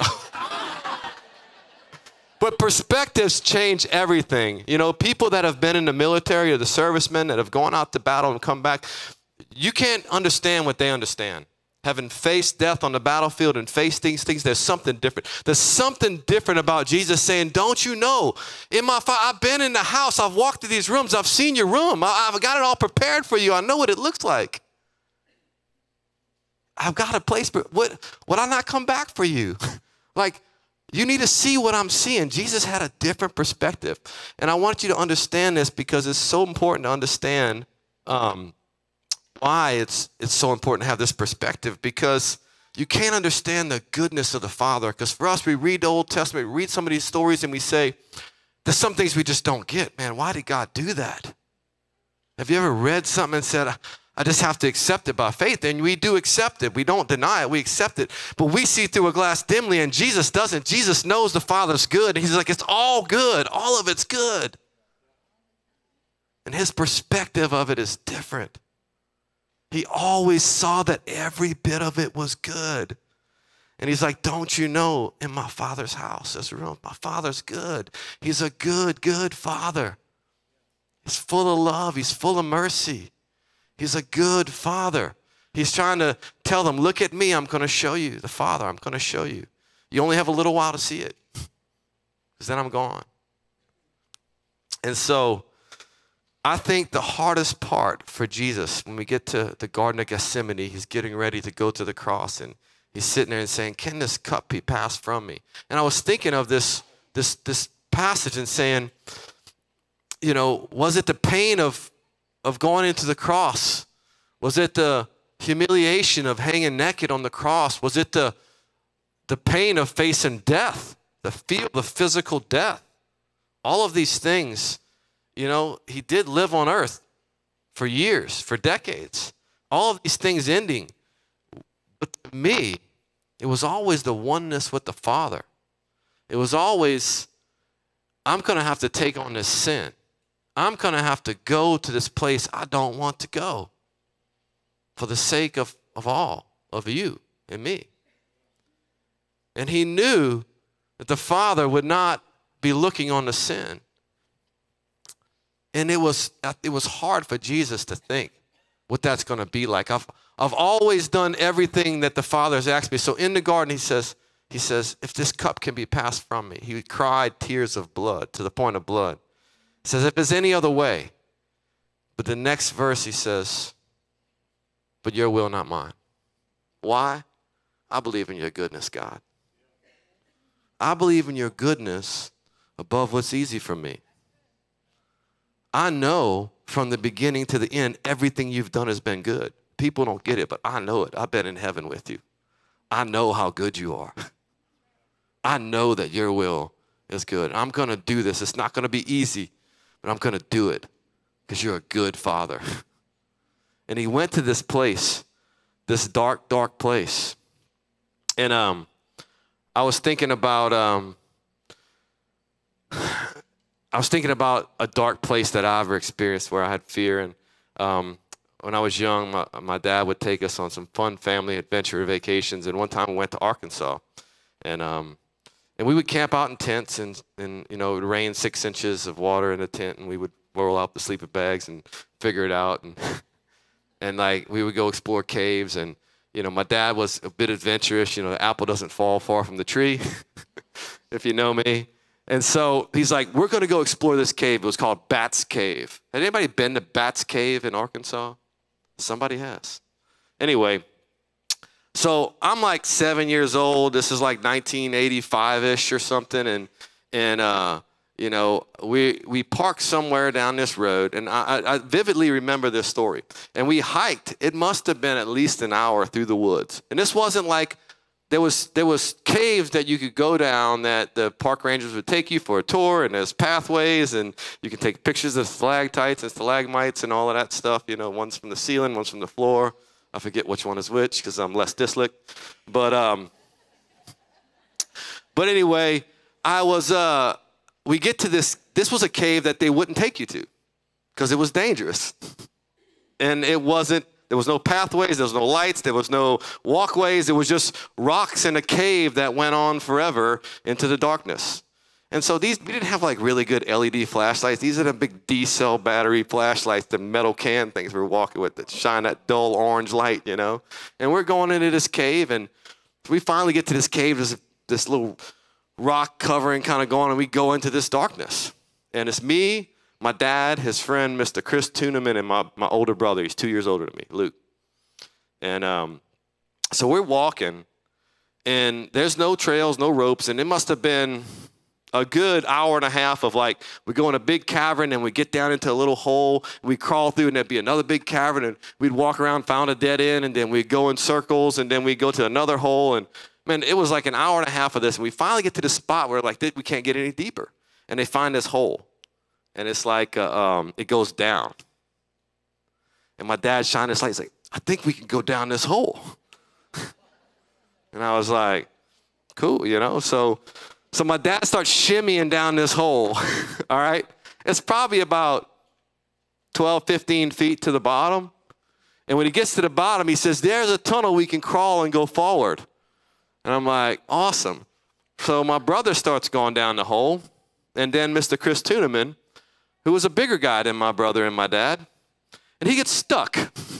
But perspectives change everything. People that have been in the military or the servicemen that have gone out to battle and come back, you can't understand what they understand. Having faced death on the battlefield and faced these things, there's something different. There's something different about Jesus saying, don't you know? I've been in the house. I've walked through these rooms. I've seen your room. I've got it all prepared for you. I know what it looks like. I've got a place for would I not come back for you? You need to see what I'm seeing. Jesus had a different perspective. And I want you to understand this because it's so important to understand why it's so important to have this perspective, because you can't understand the goodness of the Father. Because for us, we read the Old Testament, we read some of these stories, and we say, there's some things we just don't get. Man, why did God do that? Have you ever read something and said, I just have to accept it by faith. And we do accept it. We don't deny it. We accept it. But we see through a glass dimly, and Jesus doesn't. Jesus knows the Father's good. He's like, it's all good. All of it's good. And his perspective of it is different. He always saw that every bit of it was good. And he's like, don't you know, in my Father's house, there's room. My Father's good. He's a good, good Father. He's full of love. He's full of mercy. He's a good Father. He's trying to tell them, look at me. I'm going to show you the Father. I'm going to show you. You only have a little while to see it, because then I'm gone. And so I think the hardest part for Jesus, when we get to the Garden of Gethsemane, he's getting ready to go to the cross, and he's sitting there and saying, can this cup be passed from me? And I was thinking of this passage and saying, you know, was it the pain of going into the cross? Was it the humiliation of hanging naked on the cross? Was it the pain of facing death, the physical death? All of these things, you know, he did live on earth for years, for decades. All of these things ending. But to me, it was always the oneness with the Father. It was always, I'm going to have to take on this sin. I'm going to have to go to this place I don't want to go for the sake of all, of you and me. And he knew that the Father would not be looking on the sin. And it was hard for Jesus to think what that's going to be like. I've always done everything that the Father has asked me. So in the garden, he says, if this cup can be passed from me. He cried tears of blood, to the point of blood. He says, if there's any other way. But the next verse, he says, but your will, not mine. Why? I believe in your goodness, God. I believe in your goodness above what's easy for me. I know from the beginning to the end, everything you've done has been good. People don't get it, but I know it. I've been in heaven with you. I know how good you are. I know that your will is good. I'm going to do this. It's not going to be easy, but I'm going to do it because you're a good Father. And he went to this place, this dark, dark place. And I was thinking about a dark place that I ever experienced where I had fear. And when I was young, my dad would take us on some fun family adventure vacations. And one time we went to Arkansas. And we would camp out in tents, and you know, it would rain 6 inches of water in the tent, and we would roll out the sleeping bags and figure it out. And like, we would go explore caves. And, you know, my dad was a bit adventurous. You know, the apple doesn't fall far from the tree, if you know me. And so he's like, we're going to go explore this cave. It was called Bat's Cave. Had anybody been to Bat's Cave in Arkansas? Somebody has. Anyway, so I'm like 7 years old. This is like 1985-ish or something. And you know, we parked somewhere down this road. And I vividly remember this story. And we hiked. It must have been at least an hour through the woods. And this wasn't like, there was caves that you could go down that the park rangers would take you for a tour, and there's pathways, and you can take pictures of stalactites and stalagmites and all of that stuff. You know, one's from the ceiling, one's from the floor. I forget which one is which because I'm less dyslexic. But anyway, we get to this was a cave that they wouldn't take you to because it was dangerous. And there was no pathways, there was no lights, there was no walkways. It was just rocks in a cave that went on forever into the darkness. And so we didn't have like really good LED flashlights. These are the big D-cell battery flashlights, the metal can things we were walking with that shine that dull orange light, you know. And we're going into this cave, and we finally get to this cave. There's this little rock covering kind of going, and we go into this darkness. And it's me, my dad, his friend, Mr. Chris Tuneman, and my older brother. He's 2 years older than me, Luke. And so we're walking, and there's no trails, no ropes, and it must have been a good hour and a half of like, we go in a big cavern, and we get down into a little hole, and we crawl through, and there'd be another big cavern, and we'd walk around, found a dead end, and then we'd go in circles, and then we'd go to another hole. And man, it was like an hour and a half of this, and we finally get to this spot where like we can't get any deeper. And they find this hole. And it's like, it goes down. And my dad shined his light. He's like, I think we can go down this hole. And I was like, cool, you know. So my dad starts shimmying down this hole, all right? It's probably about 12, 15 feet to the bottom. And when he gets to the bottom, he says, there's a tunnel we can crawl and go forward. And I'm like, awesome. So my brother starts going down the hole. And then Mr. Chris Tuneman, who was a bigger guy than my brother and my dad, and he gets stuck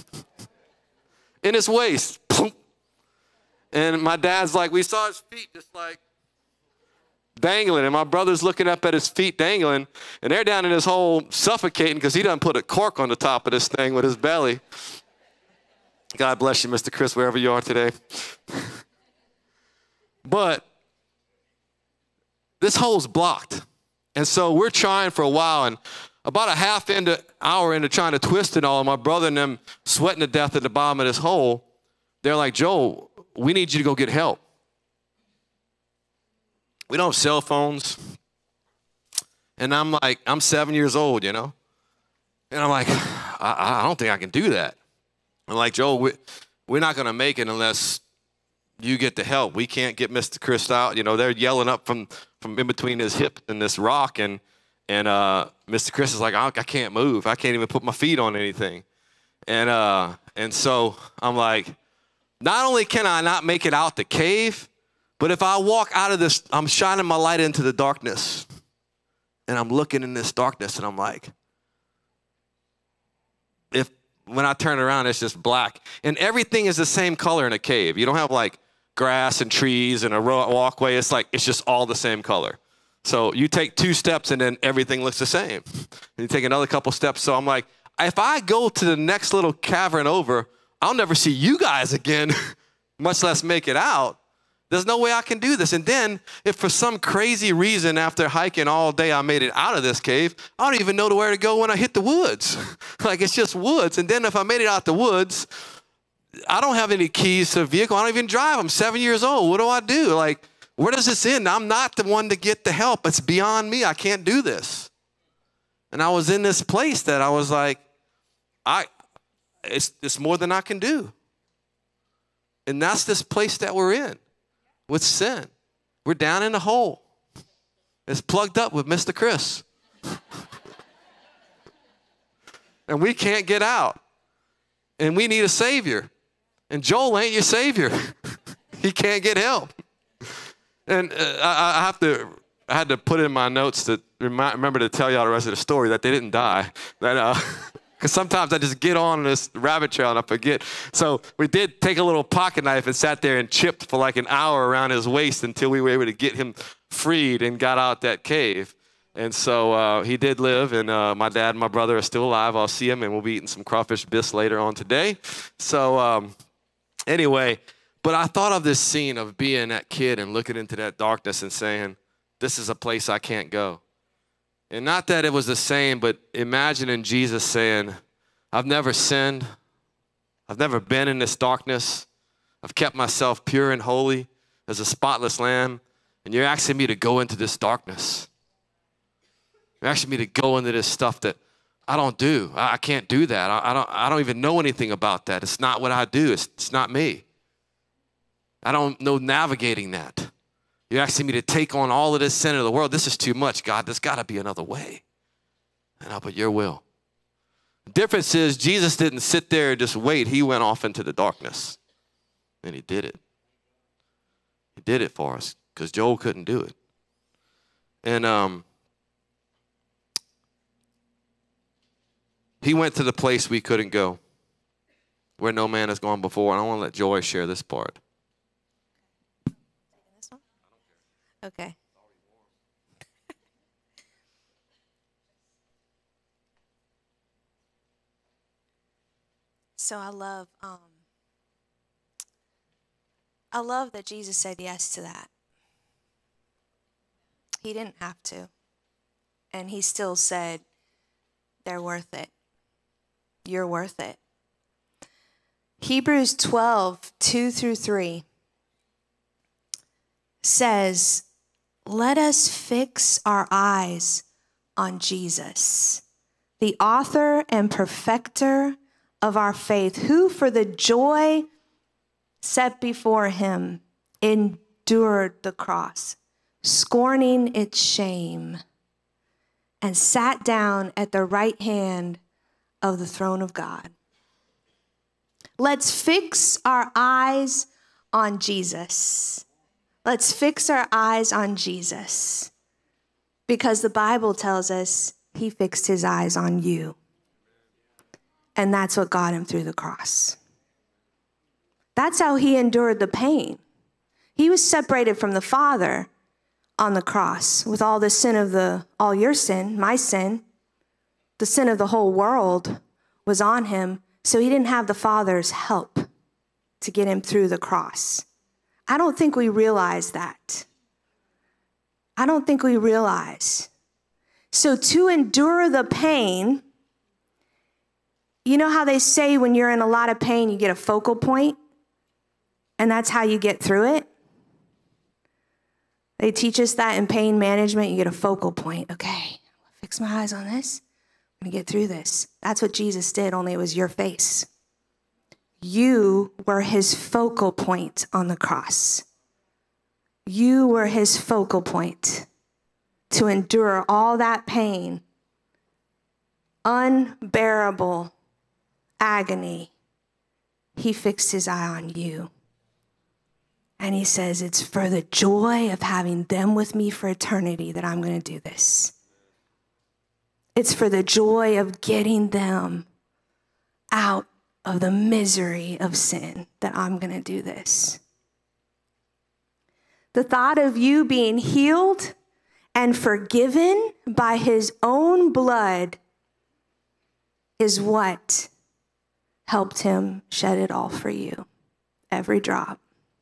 in his waist. And my dad's like, we saw his feet just like dangling, and my brother's looking up at his feet dangling, and they're down in this hole suffocating because he done put a cork on the top of this thing with his belly. God bless you, Mr. Chris, wherever you are today. But this hole's blocked. And so we're trying for a while, and about a hour into trying to twist it all, my brother and them sweating to death at the bottom of this hole, they're like, Joel, we need you to go get help. We don't have cell phones. And I'm like, I'm 7 years old, you know? And I'm like, I don't think I can do that. I'm like, Joel, we're not going to make it unless you get the help. We can't get Mr. Chris out. You know, they're yelling up from in between his hip and this rock. And Mr. Chris is like, I can't move. I can't even put my feet on anything. And so I'm like, not only can I not make it out the cave, but if I walk out of this, I'm shining my light into the darkness. And I'm looking in this darkness, and I'm like, when I turn around, it's just black. And everything is the same color in a cave. You don't have like grass and trees and a walkway. It's just all the same color. So you take 2 steps and then everything looks the same. And you take another couple steps. So I'm like, if I go to the next little cavern over, I'll never see you guys again, much less make it out. There's no way I can do this. And then if for some crazy reason after hiking all day I made it out of this cave, I don't even know where to go when I hit the woods. Like, it's just woods. And then if I made it out the woods, I don't have any keys to the vehicle. I don't even drive. I'm 7 years old. What do I do? Like, where does this end? I'm not the one to get the help. It's beyond me. I can't do this. And I was in this place that I was like, it's more than I can do. And that's this place that we're in. With sin. We're down in the hole. It's plugged up with Mr. Chris. And we can't get out. And we need a savior. And Joel ain't your savior. He can't get help. And I had to put in my notes to remember to tell y'all the rest of the story that they didn't die. Because sometimes I just get on this rabbit trail and I forget. So we did take a little pocket knife and sat there and chipped for like an hour around his waist until we were able to get him freed and got out that cave. And so he did live, and my dad and my brother are still alive. I'll see him, and we'll be eating some crawfish bisque later on today. So anyway, but I thought of this scene of being that kid and looking into that darkness and saying, this is a place I can't go. And not that it was the same, but imagining Jesus saying, I've never sinned. I've never been in this darkness. I've kept myself pure and holy as a spotless lamb. And you're asking me to go into this darkness. You're asking me to go into this stuff that I don't do. I can't do that. I don't even know anything about that. It's not what I do. It's not me. I don't know navigating that. You're asking me to take on all of this sin of the world. This is too much, God. There's got to be another way. And I'll put your will. The difference is Jesus didn't sit there and just wait. He went off into the darkness. And he did it. He did it for us because Joel couldn't do it. And he went to the place we couldn't go, where no man has gone before. And I want to let Joy share this part. Okay. So I love that Jesus said yes to that. He didn't have to. And he still said, they're worth it. You're worth it. Hebrews 12:2-3 says, let us fix our eyes on Jesus, the author and perfecter of our faith, who for the joy set before him endured the cross, scorning its shame, and sat down at the right hand of the throne of God. Let's fix our eyes on Jesus. Let's fix our eyes on Jesus, because the Bible tells us he fixed his eyes on you. And that's what got him through the cross. That's how he endured the pain. He was separated from the Father on the cross with all the sin of all your sin, my sin. The sin of the whole world was on him, so he didn't have the Father's help to get him through the cross. I don't think we realize that. I don't think we realize. So to endure the pain, you know how they say when you're in a lot of pain, you get a focal point, and that's how you get through it? They teach us that in pain management, you get a focal point. Okay, fix my eyes on this. I'm gonna get through this. That's what Jesus did, only it was your face. You were his focal point on the cross. You were his focal point to endure all that pain, unbearable agony. He fixed his eye on you. And he says, it's for the joy of having them with me for eternity that I'm going to do this. It's for the joy of getting them out of the misery of sin that I'm going to do this. The thought of you being healed and forgiven by his own blood is what helped him shed it all for you. Every drop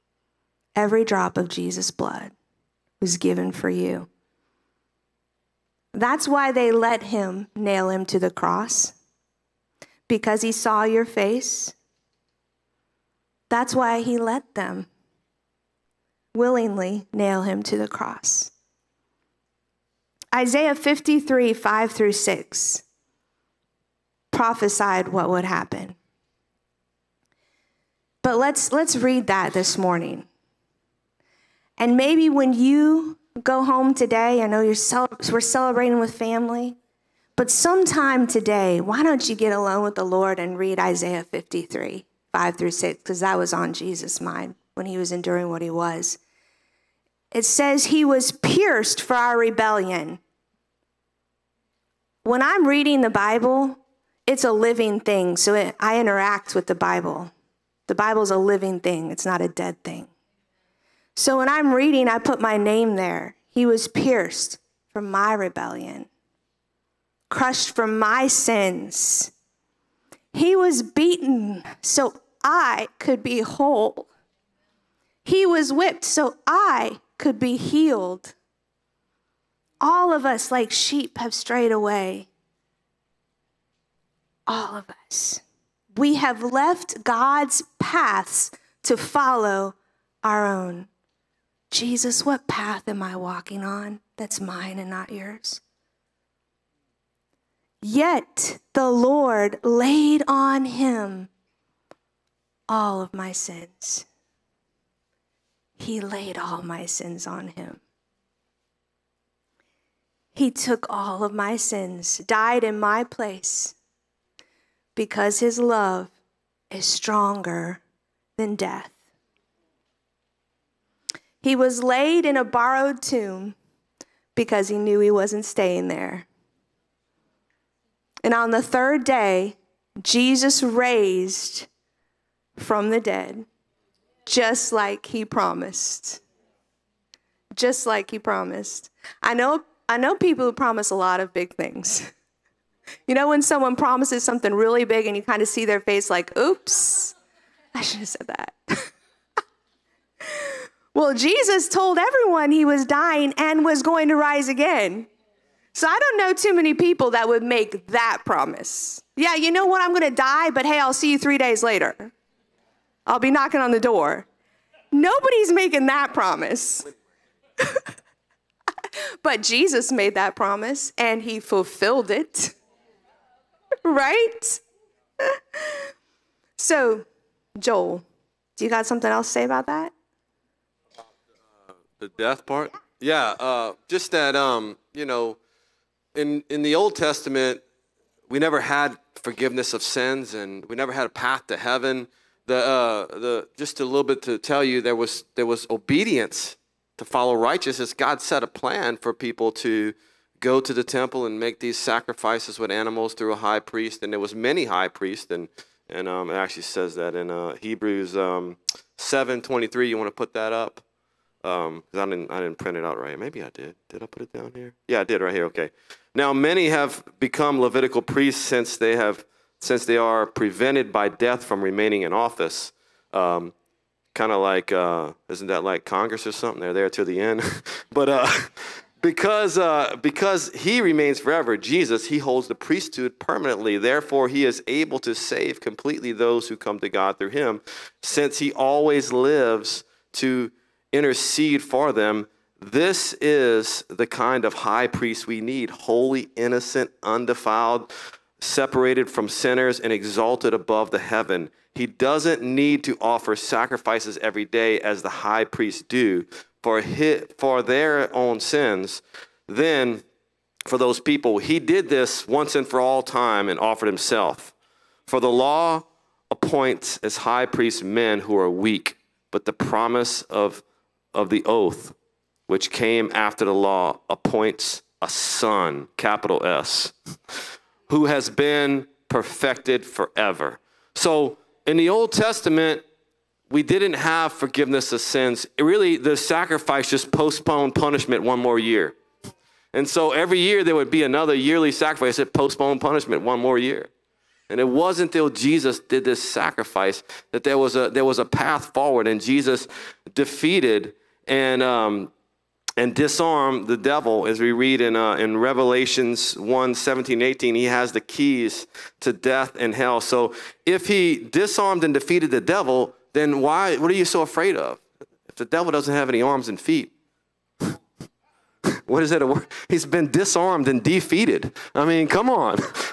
of Jesus' blood was given for you. That's why they let him nail him to the cross, because he saw your face. That's why he let them willingly nail him to the cross. Isaiah 53, 5-6 prophesied what would happen. But let's read that this morning. And maybe when you go home today, I know we're celebrating with family, but sometime today, why don't you get alone with the Lord and read Isaiah 53, 5-6, because that was on Jesus' mind when he was enduring what he was. It says he was pierced for our rebellion. When I'm reading the Bible, it's a living thing, so I interact with the Bible. The Bible's a living thing. It's not a dead thing. So when I'm reading, I put my name there. He was pierced for my rebellion, crushed for my sins. He was beaten so I could be whole. He was whipped so I could be healed. All of us, like sheep, have strayed away. All of us. We have left God's paths to follow our own. Jesus, what path am I walking on that's mine and not yours? Yet the Lord laid on him all of my sins. He laid all my sins on him. He took all of my sins, died in my place, because his love is stronger than death. He was laid in a borrowed tomb because he knew he wasn't staying there. And on the third day, Jesus raised from the dead, just like he promised. Just like he promised. I know people who promise a lot of big things. You know when someone promises something really big and you kind of see their face like, oops, I should have said that. Well, Jesus told everyone he was dying and was going to rise again. So I don't know too many people that would make that promise. Yeah, you know what? I'm going to die, but hey, I'll see you 3 days later. I'll be knocking on the door. Nobody's making that promise. But Jesus made that promise and he fulfilled it. Right? So, Joel, do you got something else to say about that? The death part? Yeah, just that, you know, in the Old Testament, we never had forgiveness of sins, and we never had a path to heaven. Just a little bit to tell you, there was obedience to follow righteousness. God set a plan for people to go to the temple and make these sacrifices with animals through a high priest, and there was many high priests, and it actually says that in Hebrews 7:23. You want to put that up? Because I didn't print it out right. Maybe I did. Did I put it down here? Yeah, I did right here. Okay. Now many have become Levitical priests since they are prevented by death from remaining in office. Kind of like, isn't that like Congress or something? They're there till the end. But because he remains forever, Jesus, he holds the priesthood permanently. Therefore, he is able to save completely those who come to God through him, since he always lives to intercede for them. This is the kind of high priest we need: holy, innocent, undefiled, separated from sinners, and exalted above the heaven. He doesn't need to offer sacrifices every day as the high priests do for their own sins. Then for those people, he did this once and for all time and offered himself. For the law appoints as high priests men who are weak, but the promise of the oath, which came after the law, appoints a son, capital S, who has been perfected forever. So in the Old Testament, we didn't have forgiveness of sins. The sacrifice just postponed punishment one more year. And so every year there would be another yearly sacrifice that postponed punishment one more year. And it wasn't until Jesus did this sacrifice that there was a path forward, and Jesus defeated and disarmed the devil. As we read in Revelations 1:17-18, he has the keys to death and hell. So if he disarmed and defeated the devil, then what are you so afraid of? If the devil doesn't have any arms and feet, what is it? He's been disarmed and defeated. I mean, come on.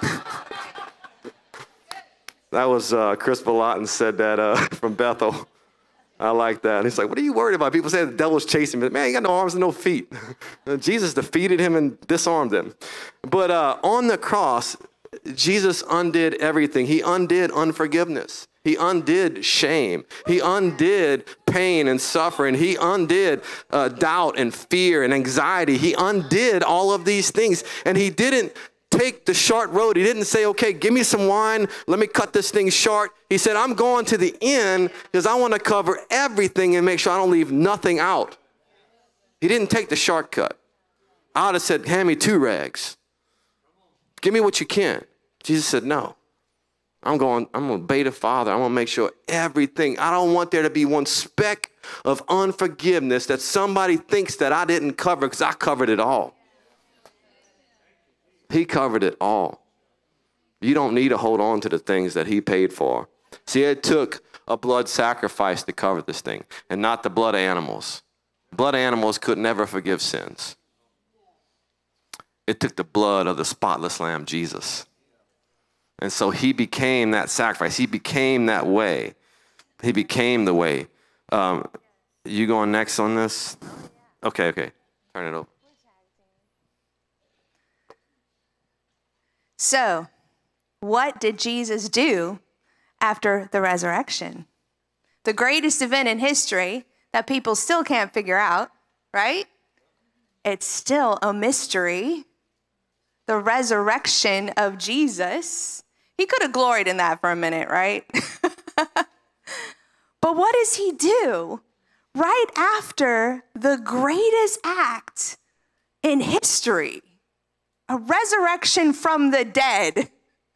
That was Chris Vallotton said that from Bethel. I like that. And he's like, what are you worried about? People say the devil's chasing me. Man, he got no arms and no feet. Jesus defeated him and disarmed him. But on the cross, Jesus undid everything. He undid unforgiveness. He undid shame. He undid pain and suffering. He undid doubt and fear and anxiety. He undid all of these things. And he didn't take the short road. He didn't say, okay, give me some wine. Let me cut this thing short. He said, I'm going to the end because I want to cover everything and make sure I don't leave nothing out. He didn't take the shortcut. I would have said, hand me 2 rags. Give me what you can. Jesus said, no. I'm going to obey the Father. I'm going to make sure everything. I don't want there to be one speck of unforgiveness that somebody thinks that I didn't cover, because I covered it all. He covered it all. You don't need to hold on to the things that he paid for. See, it took a blood sacrifice to cover this thing, and not the blood of animals. Blood animals could never forgive sins. It took the blood of the spotless Lamb, Jesus. And so he became that sacrifice. He became that way. He became the way. You going next on this? Okay. Turn it over. So, what did Jesus do after the resurrection? The greatest event in history that people still can't figure out, right? It's still a mystery. The resurrection of Jesus. He could have gloried in that for a minute, right? But what does he do right after the greatest act in history? A resurrection from the dead.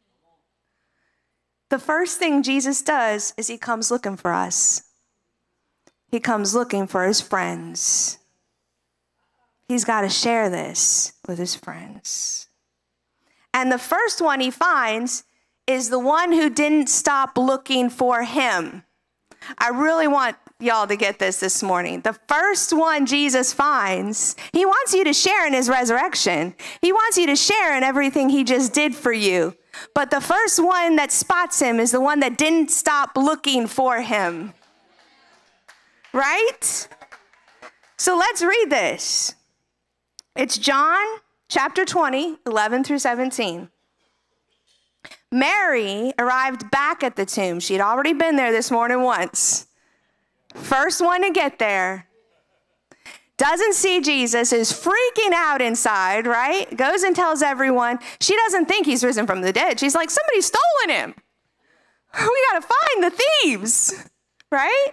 The first thing Jesus does is he comes looking for us. He comes looking for his friends. He's got to share this with his friends. And the first one he finds is the one who didn't stop looking for him. I really want y'all to get this morning. The first one Jesus finds, he wants you to share in his resurrection. He wants you to share in everything he just did for you. But the first one that spots him is the one that didn't stop looking for him. Right? So let's read this. It's John chapter 20, 11 through 17. Mary arrived back at the tomb. She'd already been there this morning once. First one to get there. Doesn't see Jesus, is freaking out inside, right? Goes and tells everyone. She doesn't think he's risen from the dead. She's like, somebody's stolen him. We got to find the thieves, right?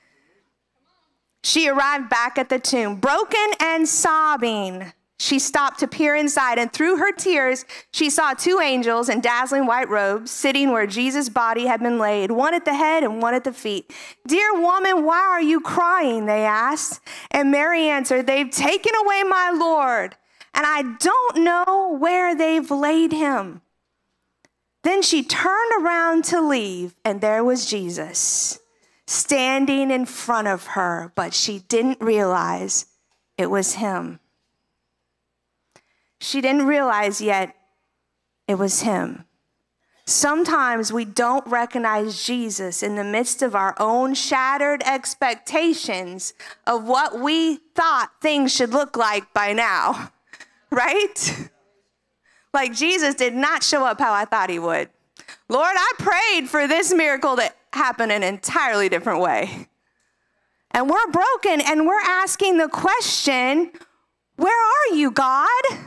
She arrived back at the tomb, broken and sobbing. She stopped to peer inside, and through her tears, she saw two angels in dazzling white robes sitting where Jesus' body had been laid, one at the head and one at the feet. "Dear woman, why are you crying?" they asked. And Mary answered, "They've taken away my Lord, and I don't know where they've laid him." Then she turned around to leave, and there was Jesus standing in front of her, but she didn't realize it was him. She didn't realize yet it was him. Sometimes we don't recognize Jesus in the midst of our own shattered expectations of what we thought things should look like by now, right? Like Jesus did not show up how I thought he would. Lord, I prayed for this miracle to happen an entirely different way. And we're broken and we're asking the question, where are you, God?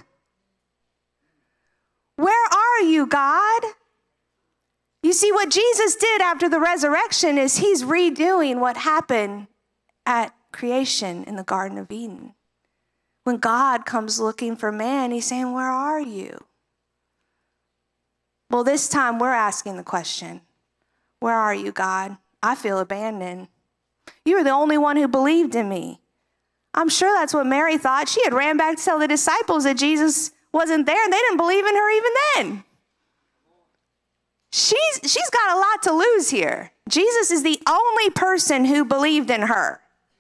Where are you, God? You see, what Jesus did after the resurrection is he's redoing what happened at creation in the Garden of Eden. When God comes looking for man, he's saying, where are you? Well, this time we're asking the question, where are you, God? I feel abandoned. You were the only one who believed in me. I'm sure that's what Mary thought. She had ran back to tell the disciples that Jesus wasn't there, and they didn't believe in her even then. She's got a lot to lose here. Jesus is the only person who believed in her.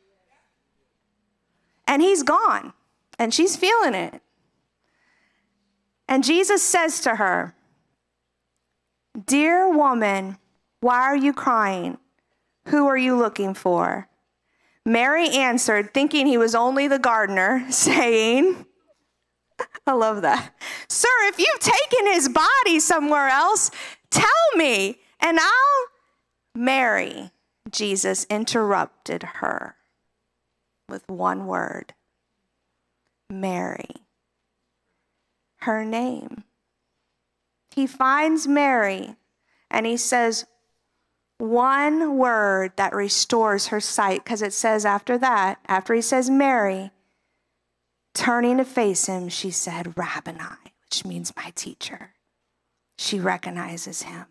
And he's gone, and she's feeling it. And Jesus says to her, "Dear woman, why are you crying? Who are you looking for?" Mary answered, thinking he was only the gardener, saying, I love that. "Sir, if you've taken his body somewhere else, tell me, and I'll..." Mary, Jesus interrupted her with one word. Mary. Her name. He finds Mary, and he says one word that restores her sight, because it says after that, after he says Mary, turning to face him, she said, "Rabboni," which means my teacher. She recognizes him.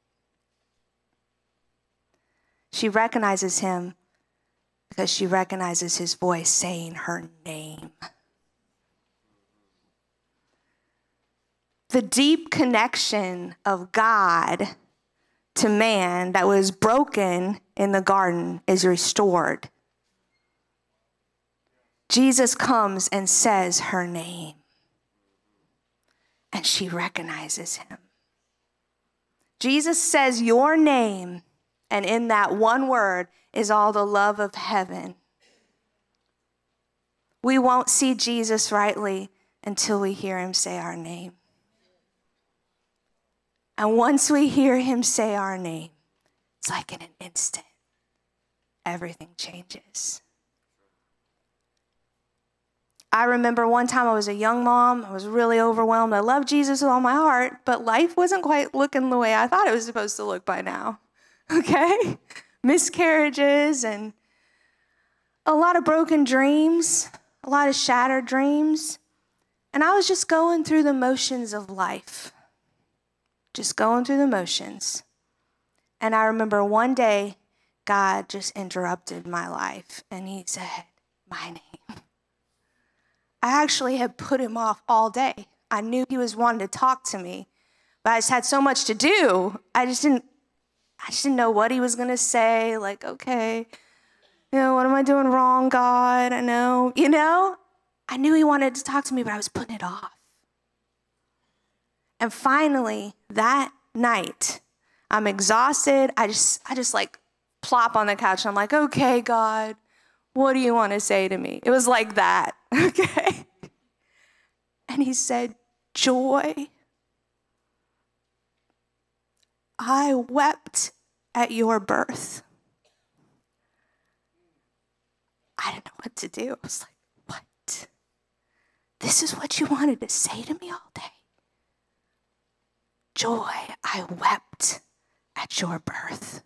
She recognizes him because she recognizes his voice saying her name. The deep connection of God to man that was broken in the garden is restored. Jesus comes and says her name, and she recognizes him. Jesus says your name, and in that one word is all the love of heaven. We won't see Jesus rightly until we hear him say our name. And once we hear him say our name, it's like in an instant, everything changes. I remember one time I was a young mom. I was really overwhelmed. I loved Jesus with all my heart, but life wasn't quite looking the way I thought it was supposed to look by now. Okay? Miscarriages and a lot of broken dreams, a lot of shattered dreams. And I was just going through the motions of life. Just going through the motions. And I remember one day, God just interrupted my life, and he said, my name. I actually had put him off all day. I knew he was wanting to talk to me, but I just had so much to do. I just didn't know what he was going to say. Like, okay. What am I doing wrong, God? I know. I knew he wanted to talk to me, but I was putting it off. And finally, that night, I'm exhausted. I just like plop on the couch and I'm like, okay, God, what do you want to say to me? It was like that, okay? And he said, Joy, I wept at your birth. I didn't know what to do. I was like, what? This is what you wanted to say to me all day? Joy, I wept at your birth.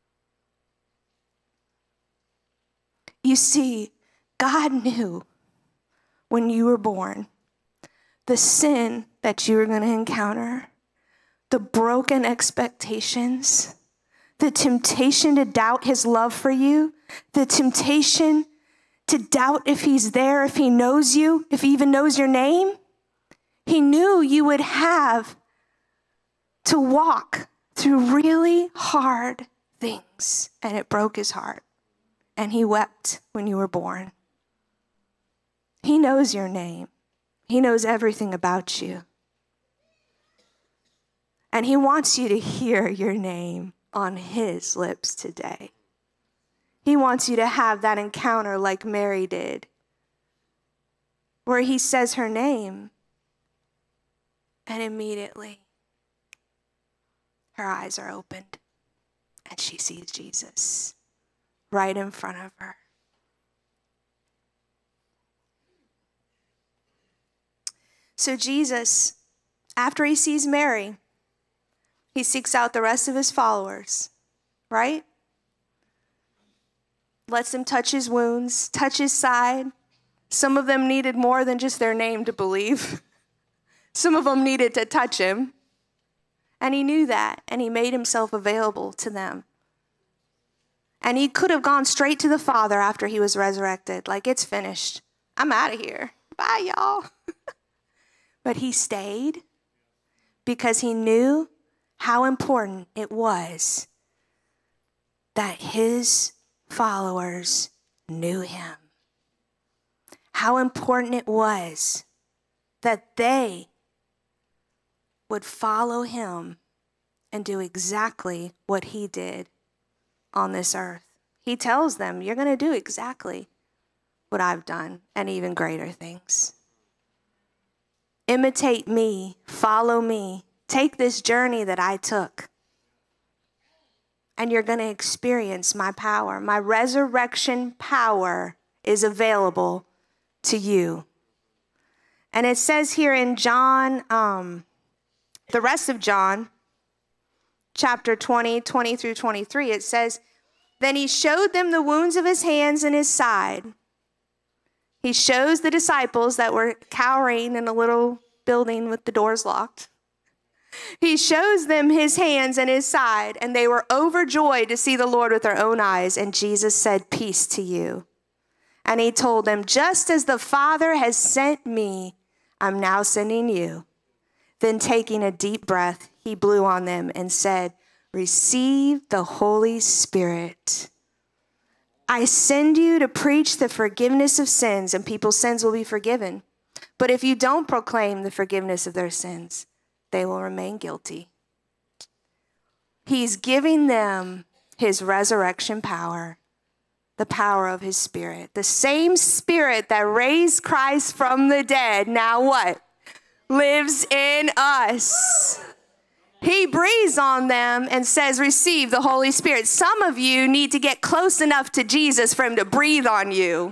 You see, God knew when you were born the sin that you were going to encounter, the broken expectations, the temptation to doubt his love for you, the temptation to doubt if he's there, if he knows you, if he even knows your name. He knew you would have to walk through really hard things, and it broke his heart. And he wept when you were born. He knows your name. He knows everything about you. And he wants you to hear your name on his lips today. He wants you to have that encounter like Mary did, where he says her name, and immediately her eyes are opened and she sees Jesus right in front of her. So Jesus, after he sees Mary, he seeks out the rest of his followers, right? Lets them touch his wounds, touch his side. Some of them needed more than just their name to believe. Some of them needed to touch him. And he knew that, and he made himself available to them. And he could have gone straight to the Father after he was resurrected, like, it's finished. I'm out of here. Bye, y'all. But he stayed because he knew how important it was that his followers knew him. How important it was that they would follow him and do exactly what he did on this earth. He tells them, you're going to do exactly what I've done and even greater things. Imitate me, follow me, take this journey that I took, and you're going to experience my power. My resurrection power is available to you. And it says here in John, the rest of John, chapter 20 through 23, it says, then he showed them the wounds of his hands and his side. He shows the disciples that were cowering in a little building with the doors locked. He shows them his hands and his side, and they were overjoyed to see the Lord with their own eyes. And Jesus said, peace to you. And he told them, just as the Father has sent me, I'm now sending you. Then taking a deep breath, he blew on them and said, receive the Holy Spirit. I send you to preach the forgiveness of sins, and people's sins will be forgiven. But if you don't proclaim the forgiveness of their sins, they will remain guilty. He's giving them his resurrection power, the power of his Spirit. The same Spirit that raised Christ from the dead, now what? Lives in us. He breathes on them and says, receive the Holy Spirit. Some of you need to get close enough to Jesus for him to breathe on you.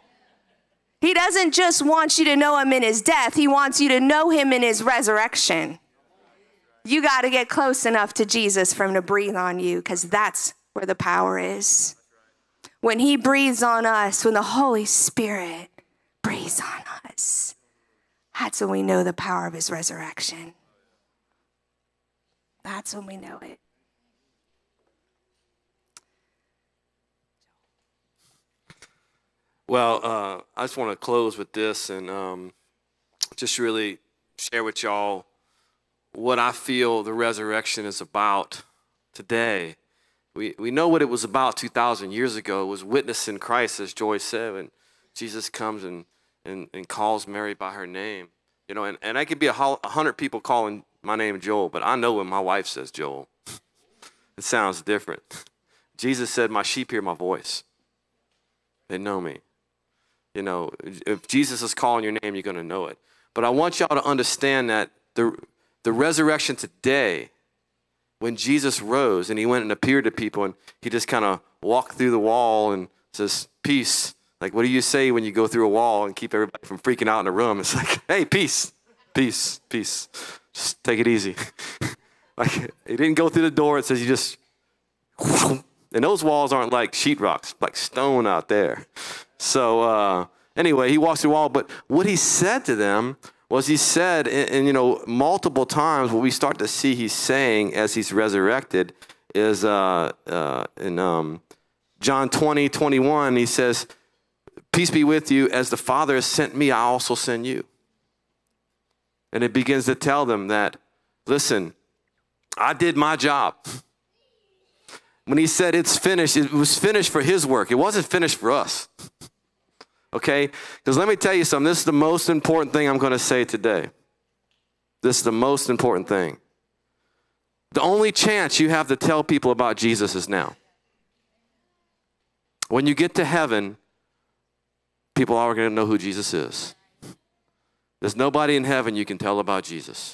He doesn't just want you to know him in his death. He wants you to know him in his resurrection. You got to get close enough to Jesus for him to breathe on you, because that's where the power is. When he breathes on us, when the Holy Spirit breathes on us, that's when we know the power of his resurrection. That's when we know it. Well, I just want to close with this and just really share with y'all what I feel the resurrection is about today. We know what it was about 2,000 years ago. It was witnessing Christ, as Joy said, and Jesus comes and calls Mary by her name. You know, and I could be 100 people calling my name Joel, but I know when my wife says Joel, it sounds different. Jesus said, my sheep hear my voice. They know me. You know, if Jesus is calling your name, you're going to know it. But I want y'all to understand that the resurrection today, when Jesus rose and he went and appeared to people and he just kind of walked through the wall and says, peace. Like, what do you say when you go through a wall and keep everybody from freaking out in the room? It's like, hey, peace, peace, peace. Just take it easy. Like, he didn't go through the door. It says you just, and those walls aren't like sheetrocks, like stone out there. So anyway, he walks through the wall. But what he said to them was he said, and you know, multiple times what we start to see he's saying as he's resurrected is in John 20:21, he says, peace be with you. As the Father has sent me, I also send you. And it begins to tell them that, listen, I did my job. When he said it's finished, it was finished for his work. It wasn't finished for us. Okay? Because let me tell you something. This is the most important thing I'm going to say today. This is the most important thing. The only chance you have to tell people about Jesus is now. When you get to heaven, people are going to know who Jesus is. There's nobody in heaven you can tell about Jesus.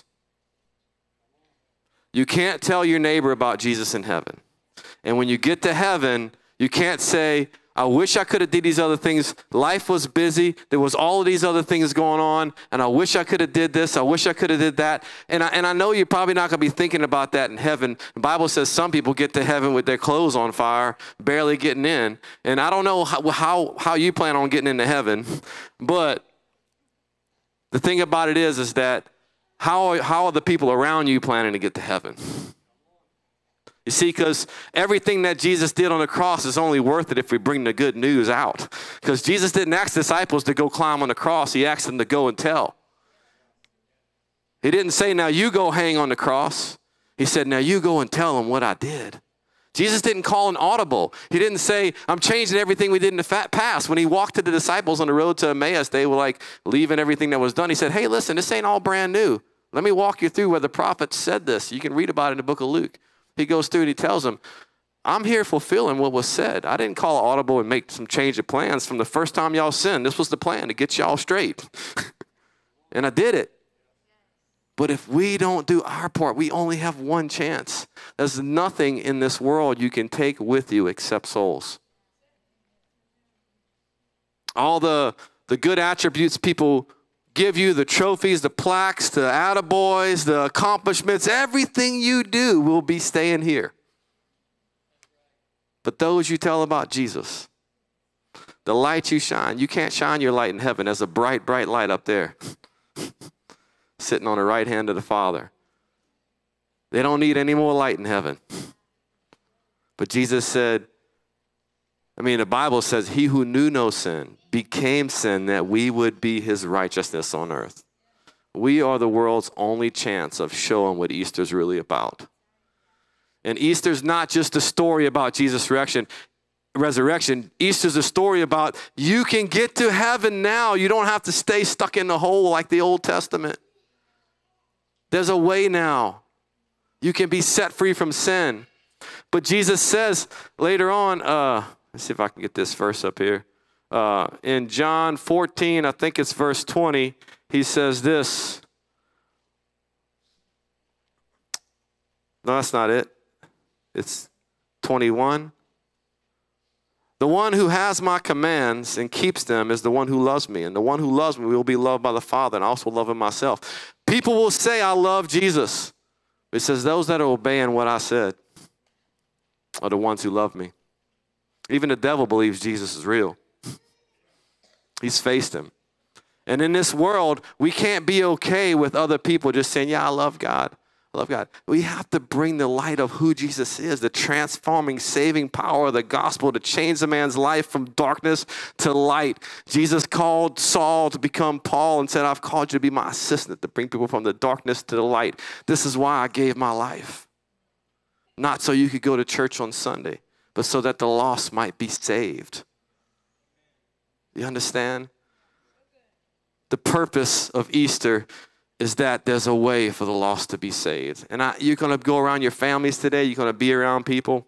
You can't tell your neighbor about Jesus in heaven. And when you get to heaven, you can't say, I wish I could have did these other things. Life was busy. There was all of these other things going on. And I wish I could have did this. I wish I could have did that. And I know you're probably not going to be thinking about that in heaven. The Bible says some people get to heaven with their clothes on fire, barely getting in. And I don't know how you plan on getting into heaven. But the thing about it is that how are the people around you planning to get to heaven? You see, because everything that Jesus did on the cross is only worth it if we bring the good news out. Because Jesus didn't ask disciples to go climb on the cross. He asked them to go and tell. He didn't say, now you go hang on the cross. He said, now you go and tell them what I did. Jesus didn't call an audible. He didn't say, I'm changing everything we did in the past. When he walked to the disciples on the road to Emmaus, they were like leaving everything that was done. He said, hey, listen, this ain't all brand new. Let me walk you through where the prophets said this. You can read about it in the book of Luke. He goes through and he tells them, I'm here fulfilling what was said. I didn't call audible and make some change of plans. From the first time y'all sinned, this was the plan to get y'all straight. And I did it. But if we don't do our part, we only have one chance. There's nothing in this world you can take with you except souls. All the good attributes people give you, the trophies, the plaques, the attaboys, the accomplishments, everything you do will be staying here. But those you tell about Jesus, the light you shine, you can't shine your light in heaven. There's a bright, bright light up there sitting on the right hand of the Father. They don't need any more light in heaven. But Jesus said, the Bible says, he who knew no sin became sin that we would be his righteousness on earth. We are the world's only chance of showing what Easter's really about. And Easter's not just a story about Jesus' resurrection. Easter's a story about you can get to heaven now. You don't have to stay stuck in the hole like the Old Testament. There's a way now. You can be set free from sin. But Jesus says later on, let's see if I can get this verse up here. In John 14, I think it's verse 20, he says this. No, that's not it. It's 21. The one who has my commands and keeps them is the one who loves me. And the one who loves me will be loved by the Father, and I also love him myself. People will say, I love Jesus. It says, those that are obeying what I said are the ones who love me. Even the devil believes Jesus is real. He's faced him. And in this world, we can't be okay with other people just saying, yeah, I love God. I love God. We have to bring the light of who Jesus is, the transforming, saving power of the gospel to change a man's life from darkness to light. Jesus called Saul to become Paul and said, I've called you to be my assistant, to bring people from the darkness to the light. This is why I gave my life. Not so you could go to church on Sunday, but so that the lost might be saved. You understand? The purpose of Easter is that there's a way for the lost to be saved. And you're going to go around your families today. You're going to be around people.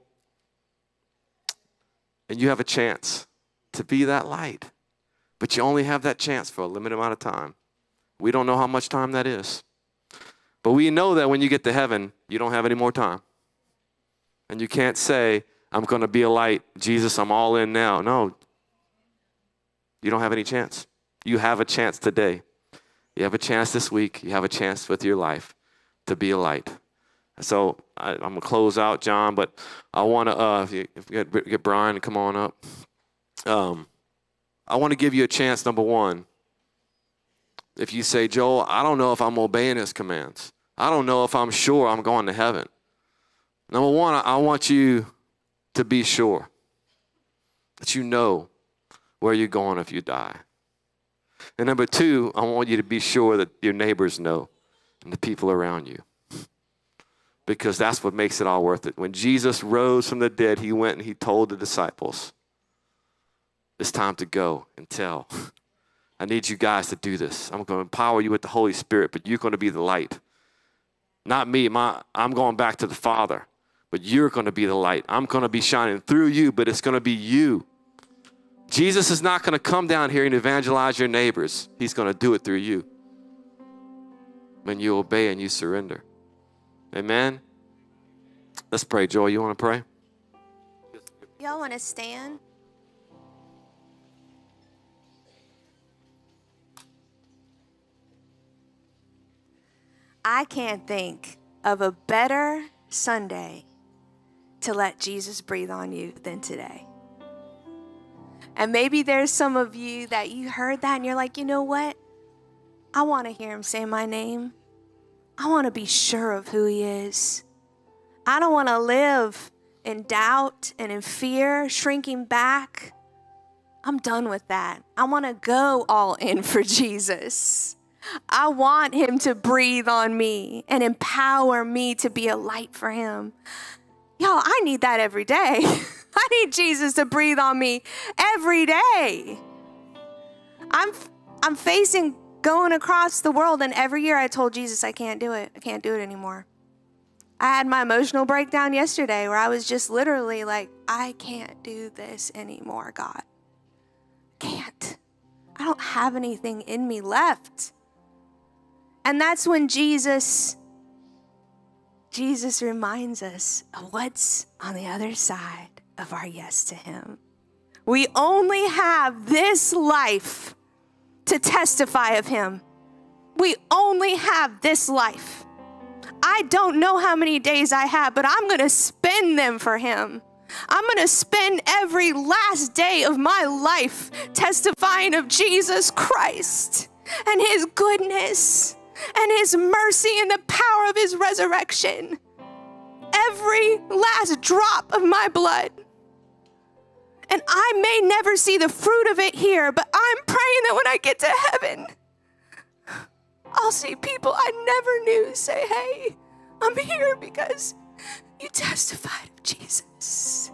And you have a chance to be that light. But you only have that chance for a limited amount of time. We don't know how much time that is. But we know that when you get to heaven, you don't have any more time. And you can't say, I'm going to be a light. Jesus, I'm all in now. No. You don't have any chance. You have a chance today. You have a chance this week. You have a chance with your life to be a light. So I'm going to close out, John, but I want to, if you get Brian to come on up. I want to give you a chance, number one. If you say, Joel, I don't know if I'm obeying his commands. I don't know if I'm sure I'm going to heaven. Number one, I want you to be sure that you know where you're going if you die. And number two, I want you to be sure that your neighbors know and the people around you. Because that's what makes it all worth it. When Jesus rose from the dead, he went and he told the disciples, it's time to go and tell. I need you guys to do this. I'm going to empower you with the Holy Spirit, but you're going to be the light. Not me. I'm going back to the Father, but you're going to be the light. I'm going to be shining through you, but it's going to be you. Jesus is not going to come down here and evangelize your neighbors. He's going to do it through you when you obey and you surrender. Amen? Let's pray. Joel, you want to pray? Y'all want to stand? I can't think of a better Sunday to let Jesus breathe on you than today. And maybe there's some of you that you heard that and you're like, you know what? I want to hear him say my name. I want to be sure of who he is. I don't want to live in doubt and in fear, shrinking back. I'm done with that. I want to go all in for Jesus. I want him to breathe on me and empower me to be a light for him. Y'all, I need that every day. I need Jesus to breathe on me every day. I'm facing going across the world, and every year I told Jesus I can't do it. I can't do it anymore. I had my emotional breakdown yesterday where I was just literally like, I can't do this anymore, God. Can't. I don't have anything in me left. And that's when Jesus reminds us of what's on the other side of our yes to him. We only have this life to testify of him. We only have this life. I don't know how many days I have, but I'm going to spend them for him. I'm going to spend every last day of my life testifying of Jesus Christ and his goodness and his mercy and the power of his resurrection. Every last drop of my blood. And I may never see the fruit of it here, but I'm praying that when I get to heaven, I'll see people I never knew say, hey, I'm here because you testified of Jesus.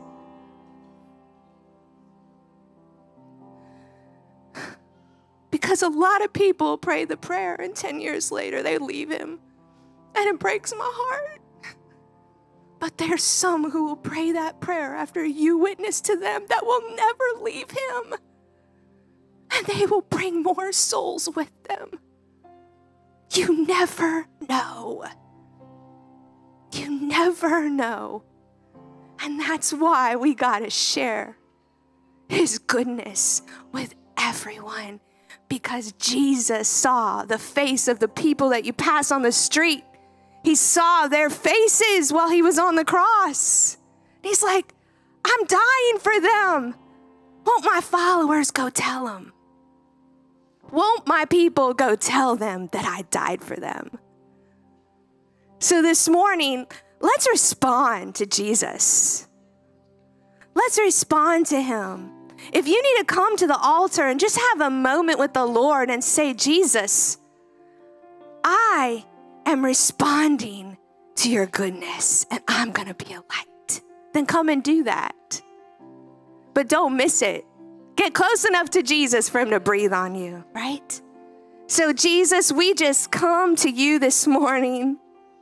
Because a lot of people pray the prayer and 10 years later they leave him. And it breaks my heart. But there's some who will pray that prayer after you witness to them that will never leave him. And they will bring more souls with them. You never know. You never know. And that's why we gotta share his goodness with everyone. Because Jesus saw the face of the people that you pass on the street. He saw their faces while he was on the cross. He's like, I'm dying for them. Won't my followers go tell them? Won't my people go tell them that I died for them? So this morning, let's respond to Jesus. Let's respond to him. If you need to come to the altar and just have a moment with the Lord and say, Jesus, I am responding to your goodness, and I'm going to be a light. Then come and do that. But don't miss it. Get close enough to Jesus for him to breathe on you, right? So Jesus, we just come to you this morning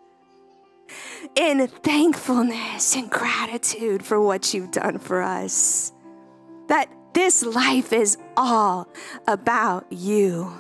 in thankfulness and gratitude for what you've done for us. That this life is all about you.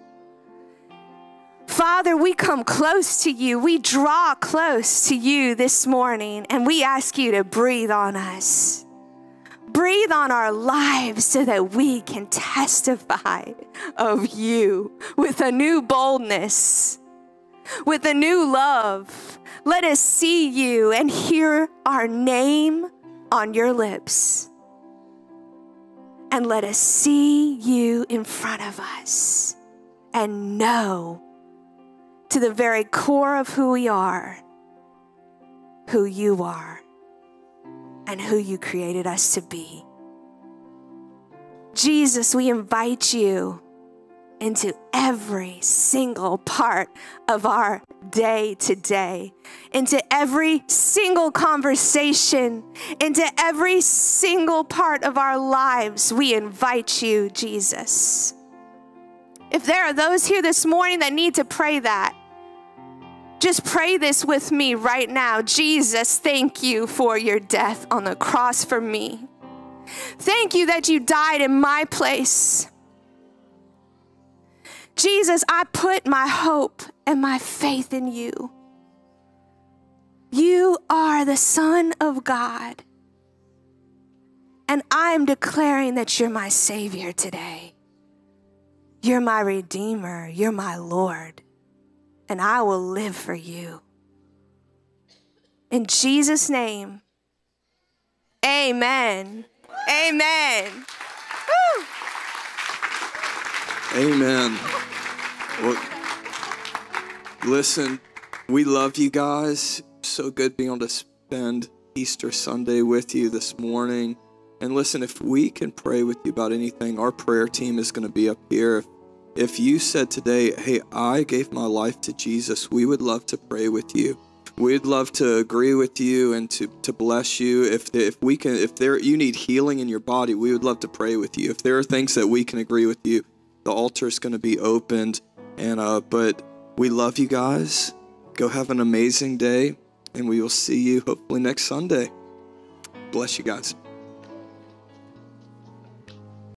Father, we come close to you. We draw close to you this morning, and we ask you to breathe on us. Breathe on our lives so that we can testify of you with a new boldness, with a new love. Let us see you and hear our name on your lips. And let us see you in front of us and know to the very core of who we are, who you are, and who you created us to be. Jesus, we invite you into every single part of our day today, into every single conversation, into every single part of our lives. We invite you, Jesus. If there are those here this morning that need to pray that, just pray this with me right now. Jesus, thank you for your death on the cross for me. Thank you that you died in my place. Jesus, I put my hope and my faith in you. You are the Son of God. And I'm declaring that you're my Savior today. You're my Redeemer. You're my Lord. And I will live for you. In Jesus' name, amen. Amen. Woo. Amen. Well, listen, we love you guys. So good being able to spend Easter Sunday with you this morning. And listen, if we can pray with you about anything, our prayer team is going to be up here. If you said today, hey, I gave my life to Jesus, we would love to pray with you. We'd love to agree with you and to bless you. If you need healing in your body, we would love to pray with you. If there are things that we can agree with you, the altar is going to be opened. But we love you guys. Go have an amazing day, and we will see you hopefully next Sunday. Bless you guys.